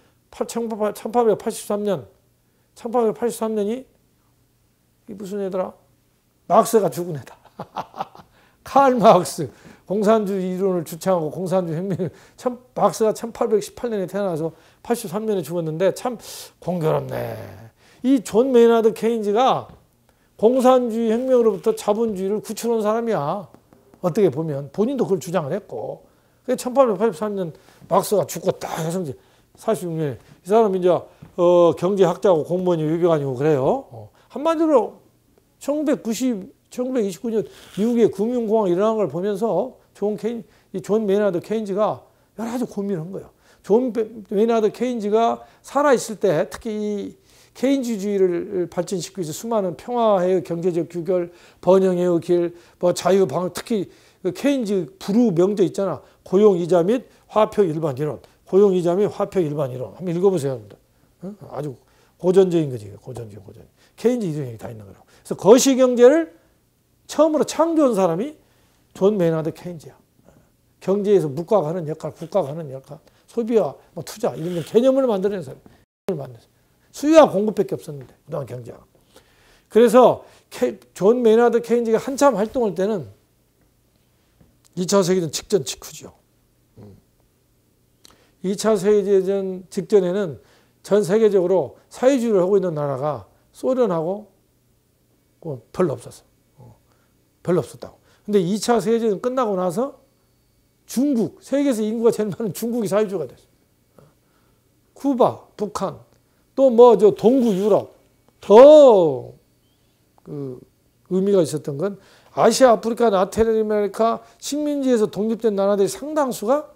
1883년이 무슨 애더라? 막스가 죽은 애다. 칼 막스. 공산주의 이론을 주창하고 공산주의 혁명을 막스가 1818년에 태어나서 83년에 죽었는데 참 공교롭네. 이 존 메이나드 케인즈가 공산주의 혁명으로부터 자본주의를 구출한 사람이야. 어떻게 보면 본인도 그걸 주장을 했고 1883년 막스가 죽고 딱 해서 46년에 이 사람이 이제 경제학자고 공무원이 외교관이고 그래요. 한마디로 1929년 미국의 금융공황이 일어난 걸 보면서 존 메이나드 케인즈가 여러 가지 고민을 한 거예요. 존 메이나드 케인즈가 살아있을 때 특히 이 케인즈주의를 발전시키기 위해서 수많은 평화의 경제적 규결, 번영의 길, 뭐 자유방어, 특히 그 케인즈 부르 명제 있잖아. 고용이자 및 화표 일반 이론. 고용이자 및 화표 일반 이론. 한번 읽어보세요. 아주 고전적인 거지. 고전. 케인즈 이론이 다 있는 거라고. 그래서 거시경제를 처음으로 창조한 사람이 존 메이나드 케인즈야. 경제에서 물가가 하는 역할, 국가가 하는 역할, 소비와 뭐 투자 이런 개념을 만들어낸 사람이 수요와 공급밖에 없었는데 그동안 경제가. 그래서 존 메이나드 케인즈가 한참 활동할 때는 2차 세계대전 직전 직후죠. 2차 세계대전 직전에는 전 세계적으로 사회주의를 하고 있는 나라가 소련하고 별로 없었어. 별로 없었다고. 근데 2차 세계대전 끝나고 나서 중국, 세계에서 인구가 제일 많은 중국이 사회주의가 됐어. 쿠바, 북한, 또 뭐 저 동구 유럽. 더 그 의미가 있었던 건 아시아, 아프리카, 라틴 아메리카 식민지에서 독립된 나라들이 상당수가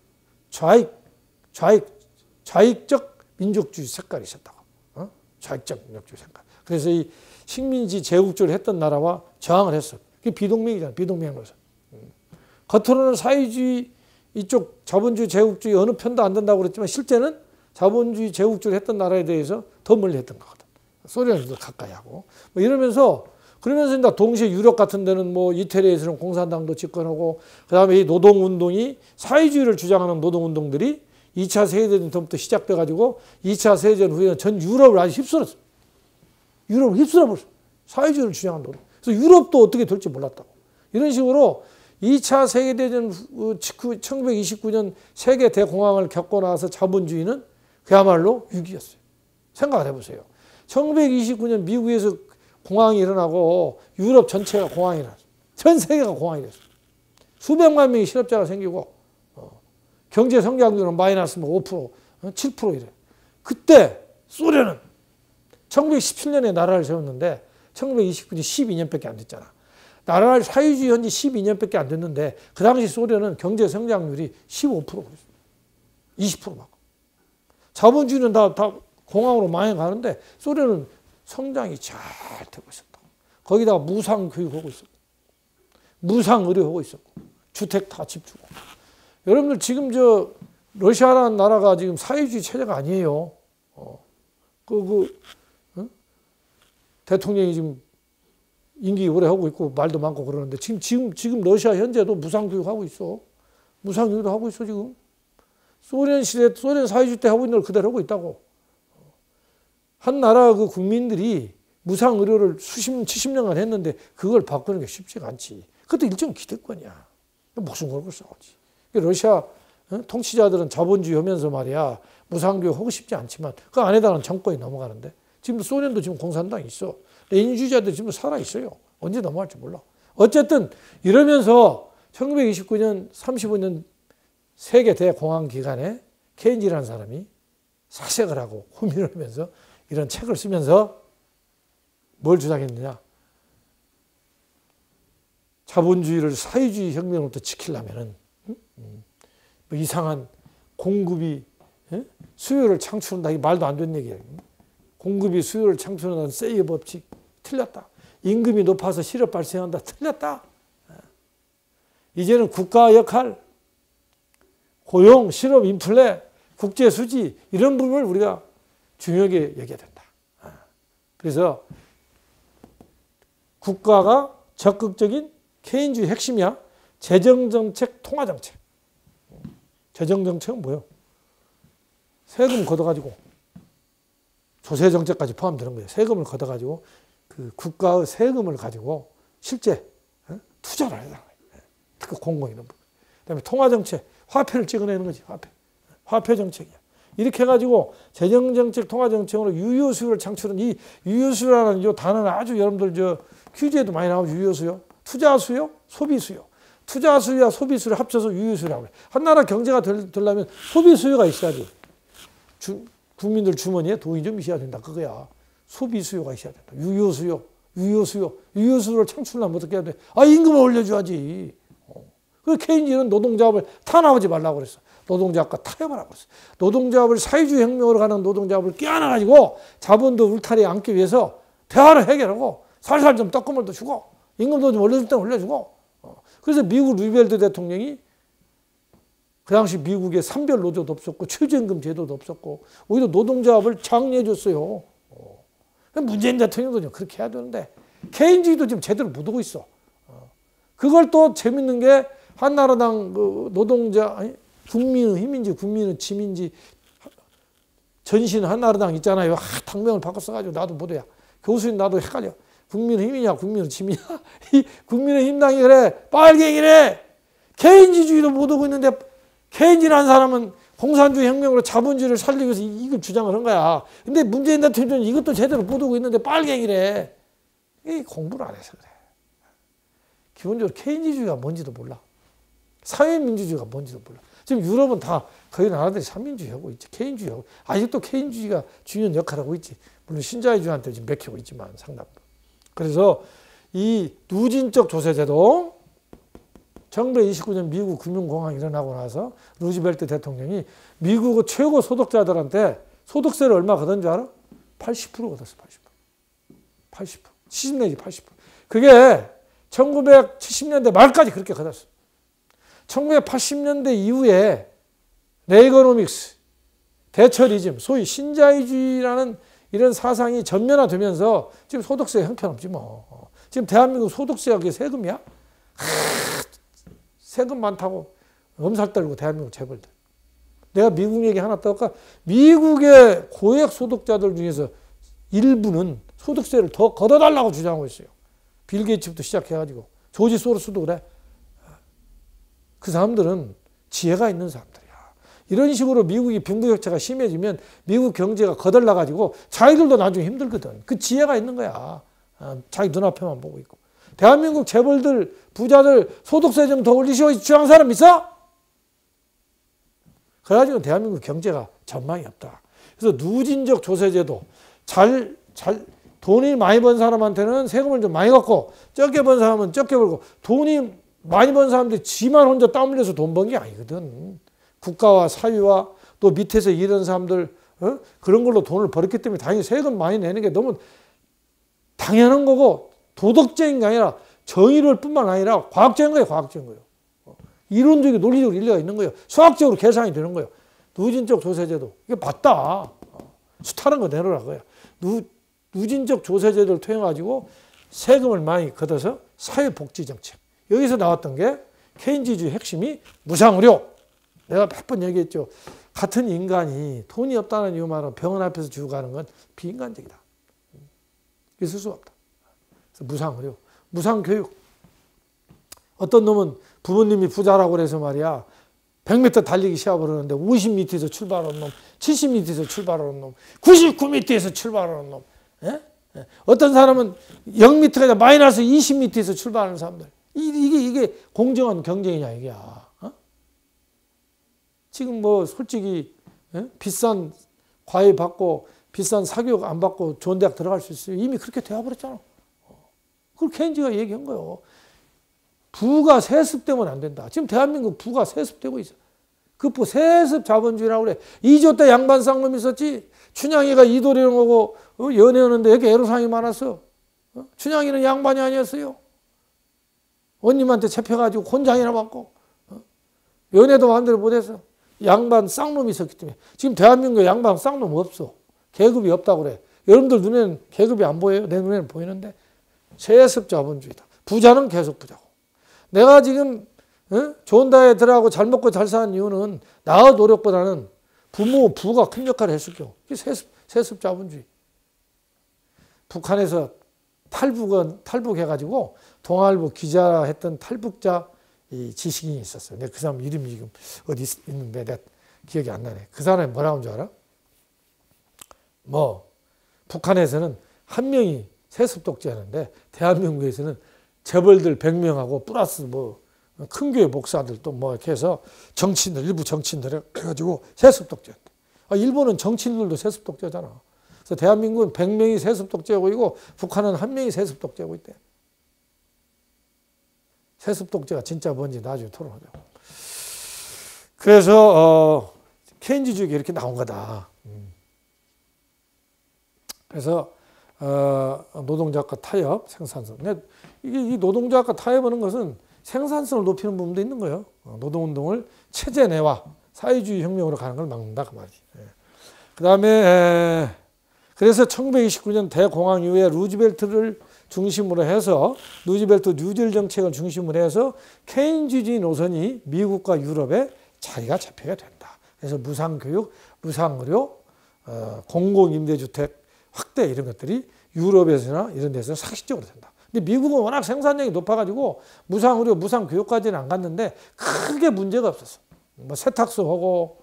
좌익적 민족주의 색깔이 있었다고. 좌익적 민족주의 색깔. 그래서 이 식민지 제국주의를 했던 나라와 저항을 했어. 그게 비동맹이잖아. 비동맹으로서. 겉으로는 사회주의 이쪽 자본주의 제국주의 어느 편도 안 된다고 그랬지만 실제는 자본주의 제국주의를 했던 나라에 대해서 더 멀리 했던 거거든. 소련을 더 가까이 하고. 뭐 이러면서 그러면서 동시에 유럽 같은 데는 뭐 이태리에서는 공산당도 집권하고 그다음에 이 노동운동이 사회주의를 주장하는 노동운동들이 2차 세계대전 때부터 시작돼 가지고 2차 세계대전 후에는 전 유럽을 아주 휩쓸었어. 유럽을 휩쓸어버렸어. 사회주의를 주장한 노동. 그래서 유럽도 어떻게 될지 몰랐다고. 이런 식으로 2차 세계대전 직후 1929년 세계 대공황을 겪고 나서 자본주의는 그야말로 위기였어요. 생각을 해보세요. 1929년 미국에서 공황이 일어나고 유럽 전체가 공황이 일어났어요. 전 세계가 공황이 됐어요. 수백만 명의 실업자가 생기고 경제 성장률은 마이너스 5%, 7% 이래. 그때 소련은 1917년에 나라를 세웠는데 1929년 12년밖에 안 됐잖아. 나라를 사회주의 현지 12년밖에 안 됐는데 그 당시 소련은 경제 성장률이 15% 그랬어요. 20% 막. 자본주의는 다 공황으로 망해가는데 소련은 성장이 잘 되고 있었다. 거기다가 무상 교육하고 있었고 무상 의료하고 있었고 주택 다 집 주고. 여러분들 지금 저 러시아라는 나라가 지금 사회주의 체제가 아니에요. 대통령이 지금 임기 오래 하고 있고 말도 많고 그러는데 지금 러시아 현재도 무상 교육하고 있어. 무상 교육도 하고 있어 지금. 소련 시대 소련 사회주의 때 하고 있는 걸 그대로 하고 있다고. 한 나라 그 국민들이 무상 의료를 70년간 했는데 그걸 바꾸는 게 쉽지가 않지. 그것도 일종 기득권이야. 목숨 걸고 싸우지. 러시아 통치자들은 자본주의 하면서 말이야 무상 교육 하고 싶지 않지만 그 안에다가는 정권이 넘어가는데 지금 소련도 지금 공산당이 있어. 레닌주의자들 지금 살아 있어요. 언제 넘어갈지 몰라. 어쨌든 이러면서 1929년 35년 세계 대공황 기간에 케인즈라는 사람이 사색을 하고 고민을 하면서 이런 책을 쓰면서 뭘 주장했느냐. 자본주의를 사회주의 혁명으로부터 지키려면은 뭐 이상한 공급이 수요를 창출한다. 이 말도 안 되는 얘기예요. 공급이 수요를 창출한다는 세이어 법칙 틀렸다. 임금이 높아서 실업 발생한다. 틀렸다. 이제는 국가 역할, 고용, 실업, 인플레, 국제 수지 이런 부분을 우리가 중요하게 얘기해야 된다. 그래서 국가가 적극적인 케인주의 핵심이야. 재정정책, 통화정책. 재정정책은 뭐예요? 세금 걷어가지고 조세정책까지 포함되는 거예요. 세금을 걷어가지고 그 국가의 세금을 가지고 실제 투자를 하는 거예요. 특히 공공이런 부분. 그다음에 통화정책, 화폐를 찍어내는 거지. 화폐 정책이야. 이렇게 해가지고 재정정책, 통화정책으로 유효수요를 창출은 이 유효수요라는 이 단어는 아주 여러분들 저 퀴즈에도 많이 나오죠. 유효수요. 투자수요, 소비수요. 투자수요와 소비수를 합쳐서 유효수요라고 해요. 한 나라 경제가 되려면 소비수요가 있어야지. 국민들 주머니에 돈이 좀 있어야 된다. 그거야. 소비수요가 있어야 된다. 유효수요. 유효수요를 창출하면 어떻게 해야 돼? 임금을 올려줘야지. 그 케인즈는 노동자업을 탄압하지 말라고 그랬어. 노동자업과 타협하라고 그랬어. 노동자업을 사회주의 혁명으로 가는 노동자업을 껴안아가지고 자본도 울타리에 앉기 위해서 대화를 해결하고 살살 좀 떡고물 도 주고 임금도 좀 올려줄 때는 올려주고. 그래서 미국 루즈벨트 대통령이 그 당시 미국에 산별 노조도 없었고 최저임금 제도도 없었고 오히려 노동자업을 장려해 줬어요. 문재인 대통령도 좀 그렇게 해야 되는데 케인즈도 지금 제대로 못 오고 있어. 그걸 또 재밌는 게 한나라당 그 노동자 국민의 힘인지 국민의 짐인지 전신 한나라당 있잖아요. 당명을 바꿨어가지고 나도 못해야 교수님 나도 헷갈려. 국민의 힘이냐 국민의 짐이냐. 이 국민의 힘당이 그래 빨갱이래. 케인즈주의도 못 오고 있는데 케인즈라는 사람은 공산주의 혁명으로 자본주의를 살리기 위해서 이걸 주장을 한 거야. 근데 문재인 대통령은 이것도 제대로 못 오고 있는데 빨갱이래. 이 공부를 안 해서 그래. 기본적으로 케인즈주의가 뭔지도 몰라. 사회민주주의가 뭔지도 몰라. 지금 유럽은 다 거의 나라들이 삼민주의하고 있지. 케인주의하고. 아직도 케인주의가 중요한 역할을 하고 있지. 물론 신자유주의한테 지금 맥히고 있지만 상당. 그래서 이 누진적 조세제도 1929년 미국 금융공황이 일어나고 나서 루즈벨트 대통령이 미국 최고 소득자들한테 소득세를 얼마 걷은 줄 알아? 80% 걷었어. 80%. 70 내지 80%. 그게 1970년대 말까지 그렇게 걷었어. 1980년대 이후에 레이거노믹스, 대처리즘, 소위 신자유주의라는 이런 사상이 전면화되면서 지금 소득세 형편없지 뭐. 지금 대한민국 소득세가 그게 세금이야? 세금 많다고 엄살 떨고 대한민국 재벌들. 내가 미국 얘기 하나 떠올까? 미국의 고액 소득자들 중에서 일부는 소득세를 더 걷어달라고 주장하고 있어요. 빌 게이츠부터 시작해가지고 조지 소로스도 그래. 그 사람들은 지혜가 있는 사람들이야. 이런 식으로 미국이 빈부격차가 심해지면 미국 경제가 거덜나가지고 자기들도 나중에 힘들거든. 그 지혜가 있는 거야. 자기 눈앞에만 보고 있고. 대한민국 재벌들, 부자들 소득세 좀 더 올리시오 주장하는 사람 있어? 그래가지고 대한민국 경제가 전망이 없다. 그래서 누진적 조세제도 돈이 많이 번 사람한테는 세금을 좀 많이 걷고 적게 번 사람은 적게 벌고 돈이 많이 번 사람들이 지만 혼자 땀 흘려서 돈 번 게 아니거든. 국가와 사회와 또 밑에서 일하는 사람들 그런 걸로 돈을 벌었기 때문에 당연히 세금 많이 내는 게 너무 당연한 거고 도덕적인 게 아니라 정의로울 뿐만 아니라 과학적인 거예요. 과학적인 거예요. 이론적이고 논리적으로 일리가 있는 거예요. 수학적으로 계산이 되는 거예요. 누진적 조세제도 이게 맞다. 수탈한 거 내놓으라 거야. 누진적 조세제도를 통해가지고 세금을 많이 걷어서 사회복지정책. 여기서 나왔던 게 케인즈주의 핵심이 무상의료. 내가 몇 번 얘기했죠. 같은 인간이 돈이 없다는 이유만으로 병원 앞에서 죽어가는 건 비인간적이다. 있을 수 없다. 그래서 무상의료, 무상교육. 어떤 놈은 부모님이 부자라고 그래서 말이야 100m 달리기 시합을 하는데 50m에서 출발하는 놈, 70m에서 출발하는 놈, 99m에서 출발하는 놈. 어떤 사람은 0m가 아니라 마이너스 20m에서 출발하는 사람들. 이게 공정한 경쟁이냐 이게야. 지금 뭐 솔직히 비싼 과외 받고 비싼 사교육 안 받고 좋은 대학 들어갈 수 있어요. 이미 그렇게 되어버렸잖아. 그걸 케인즈가 얘기한 거예요. 부가 세습되면 안 된다. 지금 대한민국 부가 세습되고 있어. 그 세습 자본주의라고 그래. 2조 때 양반 쌍놈 있었지. 춘향이가 이도령하고 연애하는데 이렇게 애로사항이 많았어. 춘향이는 양반이 아니었어요. 원님한테 잡혀가지고 곤장이나 받고 연애도 마음대로 못했어. 양반 쌍놈이 있었기 때문에. 지금 대한민국에 양반 쌍놈 없어. 계급이 없다고 그래. 여러분들 눈에는 계급이 안 보여요? 내 눈에는 보이는데 세습 자본주의다. 부자는 계속 부자고. 내가 지금 좋은 다에 들어가고 잘 먹고 잘 사는 이유는 나의 노력보다는 부가 큰 역할을 했을 경우. 이게 세습 자본주의. 북한에서 탈북해가지고 동아일보 기자했던 탈북자 지식인이 있었어요. 근데 그 사람 이름이 지금 어디 있는데 내가 기억이 안 나네. 그 사람이 뭐라고 한 줄 알아? 북한에서는 한 명이 세습 독재하는데 대한민국에서는 재벌들 100명하고 플러스 큰 교회 목사들 또 이렇게 해서 일부 정치인들 해가지고 세습 독재한다. 일본은 정치인들도 세습 독재잖아. 그래서 대한민국은 100명이 세습 독재국이고 북한은 1명이 세습 독재국 있대. 세습 독재가 진짜 뭔지 나중에 토론하자. 그래서 케인즈주의가 이렇게 나온 거다. 그래서 노동자과 타협, 생산성. 이 노동자과 타협하는 것은 생산성을 높이는 부분도 있는 거예요. 노동운동을 체제 내와 사회주의 혁명으로 가는 걸 막는다 그 말이지. 그 다음에 그래서 1929년 대공황 이후에 루즈벨트를 중심으로 해서 루즈벨트 뉴딜 정책을 중심으로 해서 케인즈주의 노선이 미국과 유럽에 자리가 잡혀야 된다. 그래서 무상교육, 무상의료, 공공임대주택 확대 이런 것들이 유럽에서나 이런 데서 상식적으로 된다. 근데 미국은 워낙 생산량이 높아가지고 무상의료, 무상교육까지는 안 갔는데 크게 문제가 없었어. 뭐 세탁소 하고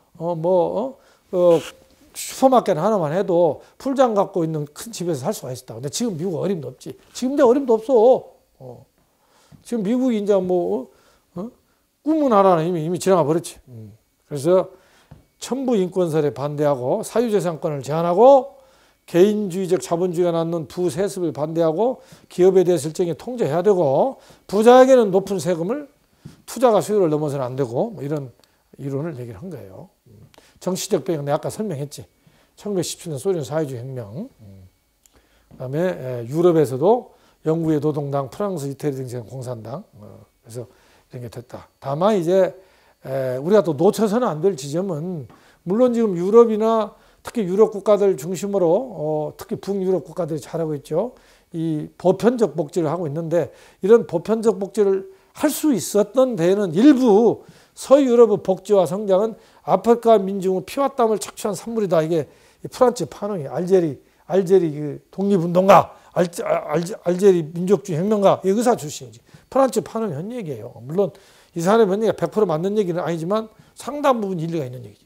슈퍼마켓 하나만 해도 풀장 갖고 있는 큰 집에서 살 수가 있었다. 근데 지금 미국은 어림도 없지. 지금 이제 어림도 없어. 지금 미국이 이제 꿈은 나라는 이미 지나가 버렸지. 그래서 천부 인권설에 반대하고 사유재산권을 제한하고 개인주의적 자본주의가 낳는 부세습을 반대하고 기업에 대해서 일정히 통제해야 되고 부자에게는 높은 세금을 투자가 수요를 넘어서는 안 되고 뭐 이런 이론을 얘기를 한 거예요. 정치적 배경 내가 아까 설명했지. 1917년 소련 사회주의 혁명. 그다음에 유럽에서도 영국의 노동당, 프랑스, 이태리 등지는 공산당. 그래서 이런 게 됐다. 다만 이제 우리가 또 놓쳐서는 안 될 지점은 물론 지금 유럽이나 특히 유럽 국가들 중심으로 특히 북유럽 국가들이 잘하고 있죠. 이 보편적 복지를 하고 있는데 이런 보편적 복지를 할 수 있었던 데에는 일부 서유럽의 복지와 성장은 아프리카 민중의 피와 땀을 착취한 산물이다. 이게 프란츠 파논이 알제리 그 독립운동가, 알제리 민족주의 혁명가, 의사 출신이지. 프란츠 파논이 한 얘기예요. 물론 이 사람의 한 얘기가 100% 맞는 얘기는 아니지만 상당 부분 일리가 있는 얘기지.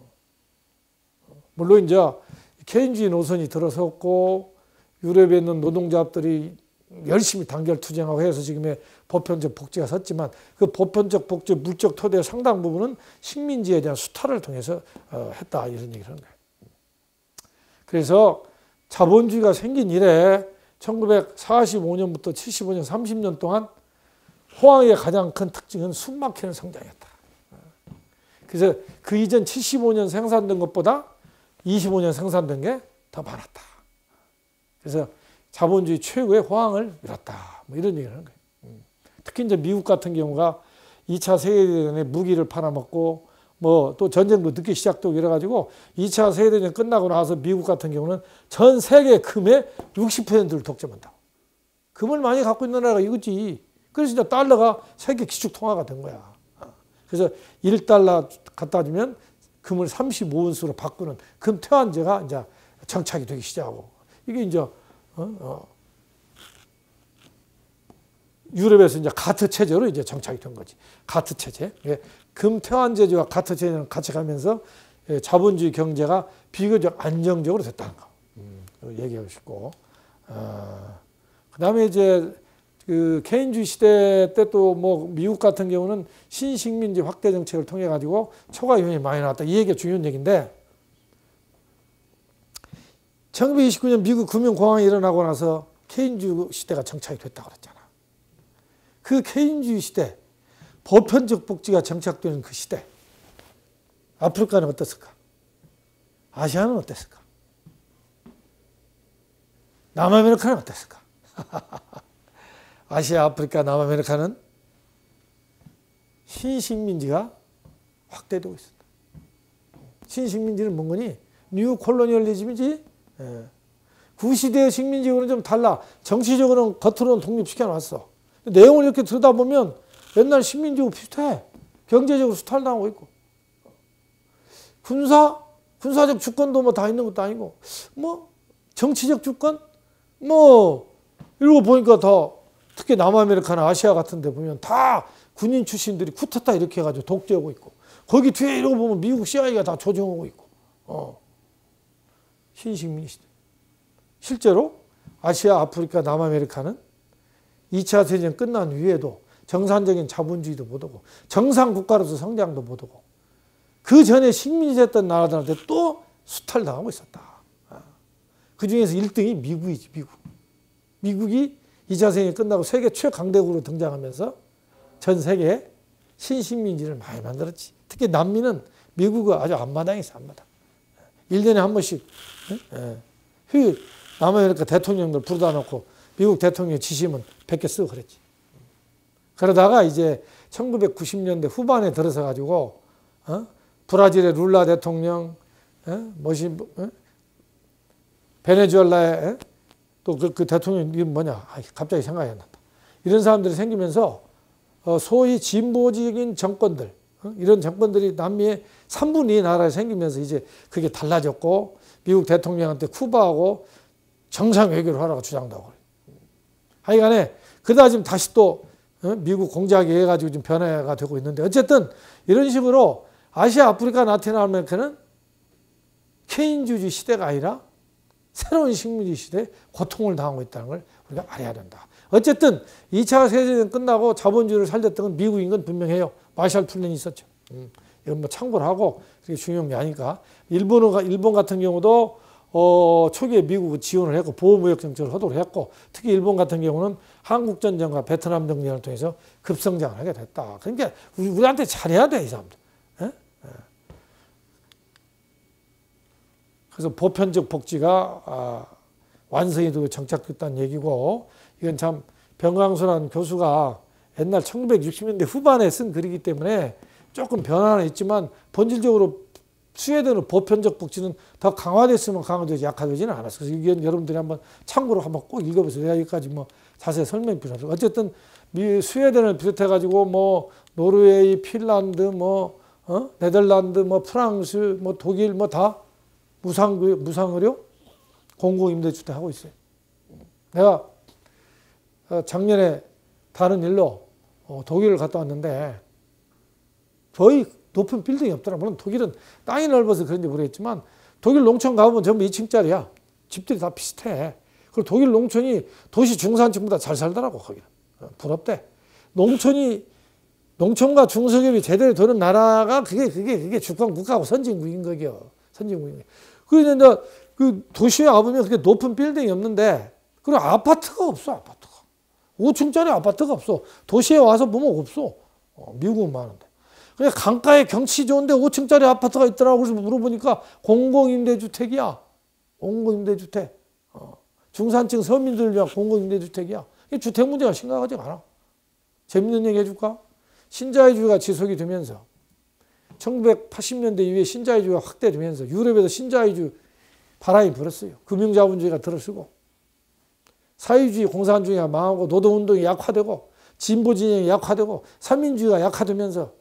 물론 이제 케인주의 노선이 들어섰고 유럽에 있는 노동자들이 열심히 단결 투쟁하고 해서 지금의 보편적 복지가 섰지만 그 보편적 복지 물적 토대의 상당 부분은 식민지에 대한 수탈을 통해서 했다 이런 얘기를 하는 거예요. 그래서 자본주의가 생긴 이래 1945년부터 75년 30년 동안 호황의 가장 큰 특징은 숨막히는 성장이었다. 그래서 그 이전 75년 생산된 것보다 25년 생산된 게 더 많았다. 그래서 자본주의 최고의 호황을 이뤘다. 뭐 이런 얘기를 하는 거예요. 특히 이제 미국 같은 경우가 2차 세계대전에 무기를 팔아먹고 뭐 또 전쟁도 늦게 시작되고 이래가지고 2차 세계대전 끝나고 나서 미국 같은 경우는 전 세계 금의 60%를 독점한다. 금을 많이 갖고 있는 나라가 이거지. 그래서 이제 달러가 세계 기축통화가 된 거야. 그래서 1달러 갖다 주면 금을 35온스로 바꾸는 금 퇴환제가 이제 정착이 되기 시작하고 이게 이제 유럽에서 이제 가트 체제로 이제 정착이 된 거지. 가트 체제. 금 퇴환제와 가트 체제는 같이 가면서 자본주의 경제가 비교적 안정적으로 됐다는 거. 얘기하고 싶고. 그 다음에 이제 그 케인주의 시대 때 또 뭐 미국 같은 경우는 신식민지 확대 정책을 통해 가지고 초과 이윤이 많이 나왔다. 이 얘기가 중요한 얘기인데 1929년 미국 금융공황이 일어나고 나서 케인주의 시대가 정착이 됐다고 그랬잖아. 그 케인주의 시대, 보편적 복지가 정착되는 그 시대, 아프리카는 어땠을까? 아시아는 어땠을까? 남아메리카는 어땠을까? 아시아, 아프리카, 남아메리카는 신식민지가 확대되고 있습니다. 신식민지는 뭔 거니? 뉴 콜로니얼리즘이지. 구시대의 식민지하고는 좀 달라. 정치적으로는 겉으로는 독립시켜 놨어. 내용을 이렇게 들여다보면 옛날 식민지하고 비슷해. 경제적으로 수탈당하고 있고. 군사적 주권도 뭐 다 있는 것도 아니고. 뭐, 정치적 주권? 뭐, 이러고 보니까 더 특히 남아메리카나 아시아 같은 데 보면 다 군인 출신들이 쿠데타 이렇게 해가지고 독재하고 있고 거기 뒤에 이러고 보면 미국 CIA가 다 조종하고 있고 신식민지 시대. 실제로 아시아, 아프리카, 남아메리카는 2차 세계대전 끝난 후에도 정상적인 자본주의도 못하고 정상 국가로서 성장도 못하고 그 전에 식민지 됐던 나라들한테 또 수탈당하고 있었다. 그중에서 1등이 미국이지, 미국. 미국이 2차 세계가 끝나고 세계 최강대국으로 등장하면서 전 세계에 신식민지를 많이 만들었지. 특히 남미는 미국은 아주 앞마당이었어, 앞마당. 1년에 한 번씩 휴일 남아메리카 대통령들 부르다 놓고 미국 대통령 지시면 100개 쓰고 그랬지. 그러다가 이제 1990년대 후반에 들어서 가지고 브라질의 룰라 대통령, 베네수엘라의 또 그 대통령 이름 뭐냐? 갑자기 생각이 안 난다. 이런 사람들이 생기면서 소위 진보적인 정권들, 이런 정권들이 남미의 3분의 2 나라에 생기면서 이제 그게 달라졌고 미국 대통령한테 쿠바하고 정상 외교를 하라고 주장도 하고. 하여간에 그러다 지금 다시 또 미국 공작이 해가지고 좀 변화가 되고 있는데 어쨌든 이런 식으로 아시아, 아프리카, 라틴 아메리카는 케인주의 시대가 아니라 새로운 식민지 시대에 고통을 당하고 있다는 걸 우리가 알아야 된다. 어쨌든 2차 세계대전 끝나고 자본주의를 살렸던 건 미국인 건 분명해요. 마샬 플랜이 있었죠. 이건 뭐 참고를 하고 그게 중요한 게 아니까. 일본 같은 경우도 초기에 미국은 지원을 했고 보호무역 정책을 하도록 했고 특히 일본 같은 경우는 한국전쟁과 베트남 정전을 통해서 급성장을 하게 됐다. 그러니까 우리한테 잘해야 돼, 이 사람들. 그래서 보편적 복지가 완성이 되고 정착됐다는 얘기고 이건 참 병강수라는 교수가 옛날 1960년대 후반에 쓴 글이기 때문에 조금 변화는 있지만 본질적으로 스웨덴의 보편적 복지는 더 강화됐으면 강화되지 약화되지는 않았어요. 그래서 이건 여러분들이 한번 참고로 한번 꼭 읽어보세요. 내가 여기까지 뭐 자세히 설명이 필요하죠. 어쨌든 스웨덴을 비롯해가지고 뭐 노르웨이, 핀란드, 네덜란드, 프랑스, 독일 다 무상의료 공공임대주택 하고 있어요. 내가 작년에 다른 일로 독일을 갔다 왔는데 거의 높은 빌딩이 없더라. 물론 독일은 땅이 넓어서 그런지 모르겠지만 독일 농촌 가보면 전부 2층짜리야. 집들이 다 비슷해. 그리고 독일 농촌이 도시 중산층보다 잘 살더라고. 거기는. 부럽대. 농촌과 중소기업이 제대로 되는 나라가 그게 주권 국가고 선진국인 거기요. 선진국인. 그런데 그 도시에 와보면 그렇게 높은 빌딩이 없는데 그리고 아파트가 없어. 아파트가. 5층짜리 아파트가 없어. 도시에 와서 보면 없어. 미국은 많은데. 그냥 강가에 경치 좋은데 5층짜리 아파트가 있더라고. 그래서 물어보니까 공공임대주택이야. 공공임대주택. 중산층 서민들 위한 공공임대주택이야. 이 주택 문제가 심각하지 않아. 재밌는 얘기 해줄까? 신자유주의가 지속이 되면서 1980년대 이후에 신자유주의가 확대되면서 유럽에서 신자유주의 바람이 불었어요. 금융자본주의가 들어서고 사회주의 공산주의가 망하고 노동운동이 약화되고 진보진영이 약화되고 삼민주의가 약화되면서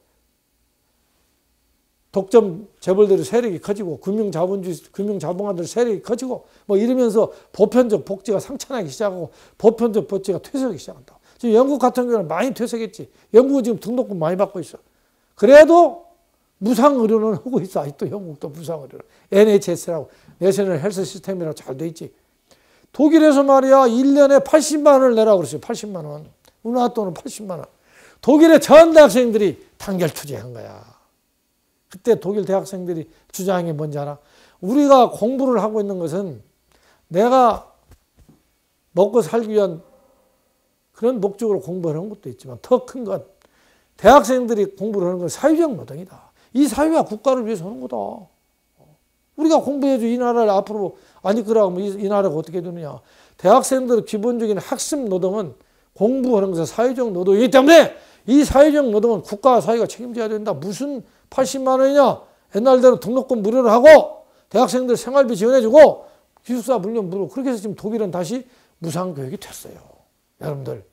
독점 재벌들의 세력이 커지고 금융자본가들 세력이 커지고 이러면서 보편적 복지가 상처나기 시작하고 보편적 복지가 퇴색하기 시작한다. 지금 영국 같은 경우는 많이 퇴색했지. 영국은 지금 등록금 많이 받고 있어. 그래도 무상의료는 하고 있어. 아직도 영국도 무상의료를. NHS라고 내셔널 헬스 시스템이라고 잘 돼 있지. 독일에서 말이야 1년에 80만 원을 내라고 그랬어요. 80만 원. 우리나라 돈은 80만 원. 독일의 전 대학생들이 단결 투쟁한 거야. 그때 독일 대학생들이 주장한 게 뭔지 알아? 우리가 공부를 하고 있는 것은 내가 먹고 살기 위한 그런 목적으로 공부하는 것도 있지만 더 큰 건 대학생들이 공부를 하는 건 사회적 노동이다. 이 사회와 국가를 위해서 하는 거다. 우리가 공부해줘 이 나라를 앞으로 안 이끌어가면 이 나라가 어떻게 되느냐. 대학생들의 기본적인 학습 노동은 공부하는 것은 사회적 노동이기 때문에 이 사회적 노동은 국가와 사회가 책임져야 된다. 무슨 80만 원이냐. 옛날대로 등록금 무료로 하고 대학생들 생활비 지원해주고 기숙사 물론 무료. 그렇게 해서 지금 독일은 다시 무상교육이 됐어요. 여러분들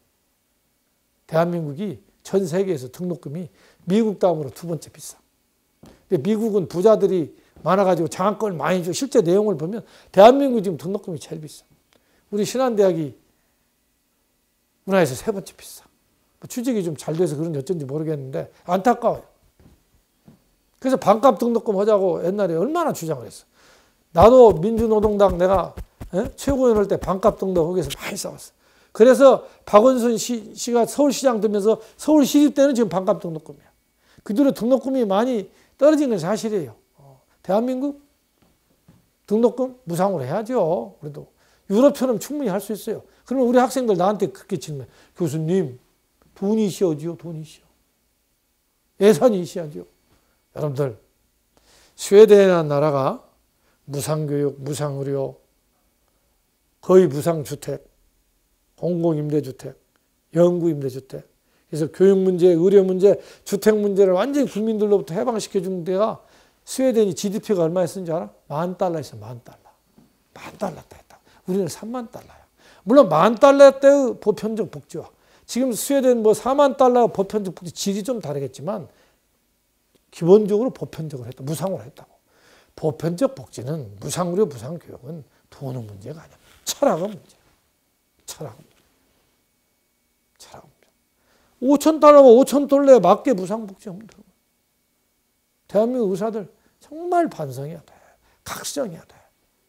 대한민국이 전 세계에서 등록금이 미국 다음으로 2번째 비싸. 근데 미국은 부자들이 많아가지고 장학금을 많이 줘. 실제 내용을 보면 대한민국이 지금 등록금이 제일 비싸. 우리 신한대학이 우리나라에서 3번째 비싸. 취직이 좀 잘 돼서 그런지 어쩐지 모르겠는데 안타까워요. 그래서 반값 등록금 하자고 옛날에 얼마나 주장을 했어. 나도 민주노동당 내가 최고위원 할 때 반값 등록 거기서 많이 싸웠어. 그래서 박원순 씨가 서울시장 되면서 서울시립 때는 지금 반값 등록금이야. 그 뒤로 등록금이 많이 떨어진 건 사실이에요. 대한민국 등록금 무상으로 해야죠. 그래도 유럽처럼 충분히 할 수 있어요. 그러면 우리 학생들 나한테 그렇게 질문해. 교수님, 돈이 있어야죠. 돈이 있어. 예산이 있어야죠. 여러분들, 스웨덴이라는 나라가 무상교육, 무상의료, 거의 무상주택, 공공임대주택, 영구임대주택, 그래서 교육 문제, 의료 문제, 주택 문제를 완전히 국민들로부터 해방시켜 준 데가 스웨덴이 GDP가 얼마였는지 알아? $10,000였어. $10,000. $10,000 때 했다. 우리는 $30,000야. 물론 $10,000 때의 보편적 복지와 지금 스웨덴 뭐 $40,000 보편적 복지 질이 좀 다르겠지만 기본적으로 보편적으로 했다. 무상으로 했다고. 보편적 복지는 무상의료, 무상교육은 돈의 문제가 아니야. 철학의 문제야. 철학의 문제. 철학의 문제. $5,000면 $5,000에 맞게 무상복지하면 되고. 대한민국 의사들 정말 반성해야 돼. 각성해야 돼.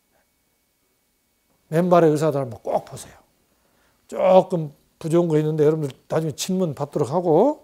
맨발의 의사들 한번 꼭 보세요. 조금 부족한 거 있는데 여러분들 나중에 질문 받도록 하고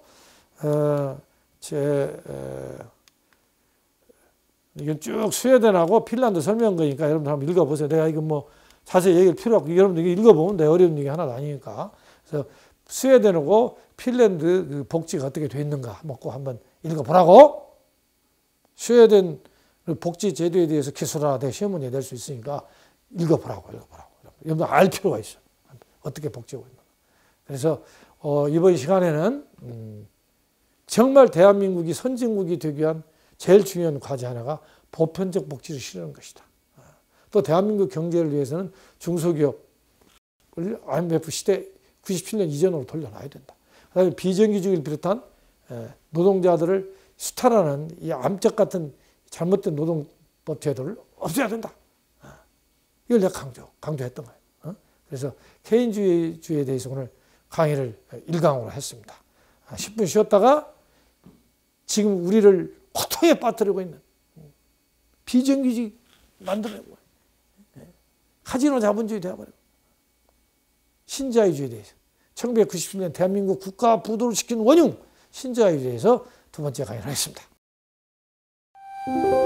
이건 쭉 스웨덴하고 핀란드 설명한 거니까 여러분들 한번 읽어보세요. 내가 이거 뭐 자세히 얘기할 필요 없고 여러분들 읽어보면 내 어려운 얘기 하나도 아니니까. 그래서 스웨덴하고 핀란드 그 복지가 어떻게 되어 있는가 한번 꼭 한번 읽어보라고. 스웨덴 복지 제도에 대해서 기술화 내 시험문제 낼 수 있으니까 읽어보라고. 여러분들 알 필요가 있어. 어떻게 복지하고 있는가. 그래서 이번 시간에는 정말 대한민국이 선진국이 되기 위한 제일 중요한 과제 하나가 보편적 복지를 실현하는 것이다. 또 대한민국 경제를 위해서는 중소기업을 IMF 시대 97년 이전으로 돌려놔야 된다. 그다음에 비정규직을 비롯한 노동자들을 수탈하는 이 암적 같은 잘못된 노동법 제도를 없애야 된다. 이걸 내가 강조했던 거예요. 그래서 케인주의에 대해서 오늘 강의를 1강으로 했습니다. 10분 쉬었다가 지금 우리를 고통에 빠뜨리고 있는 비정규직 만들어낸 거예요. 카지노 자본주의 되어버리고 신자유주의에 대해서 1997년 대한민국 국가 부도를 시킨 원흉 신자유주의에 대해서 두 번째 강의를 하겠습니다.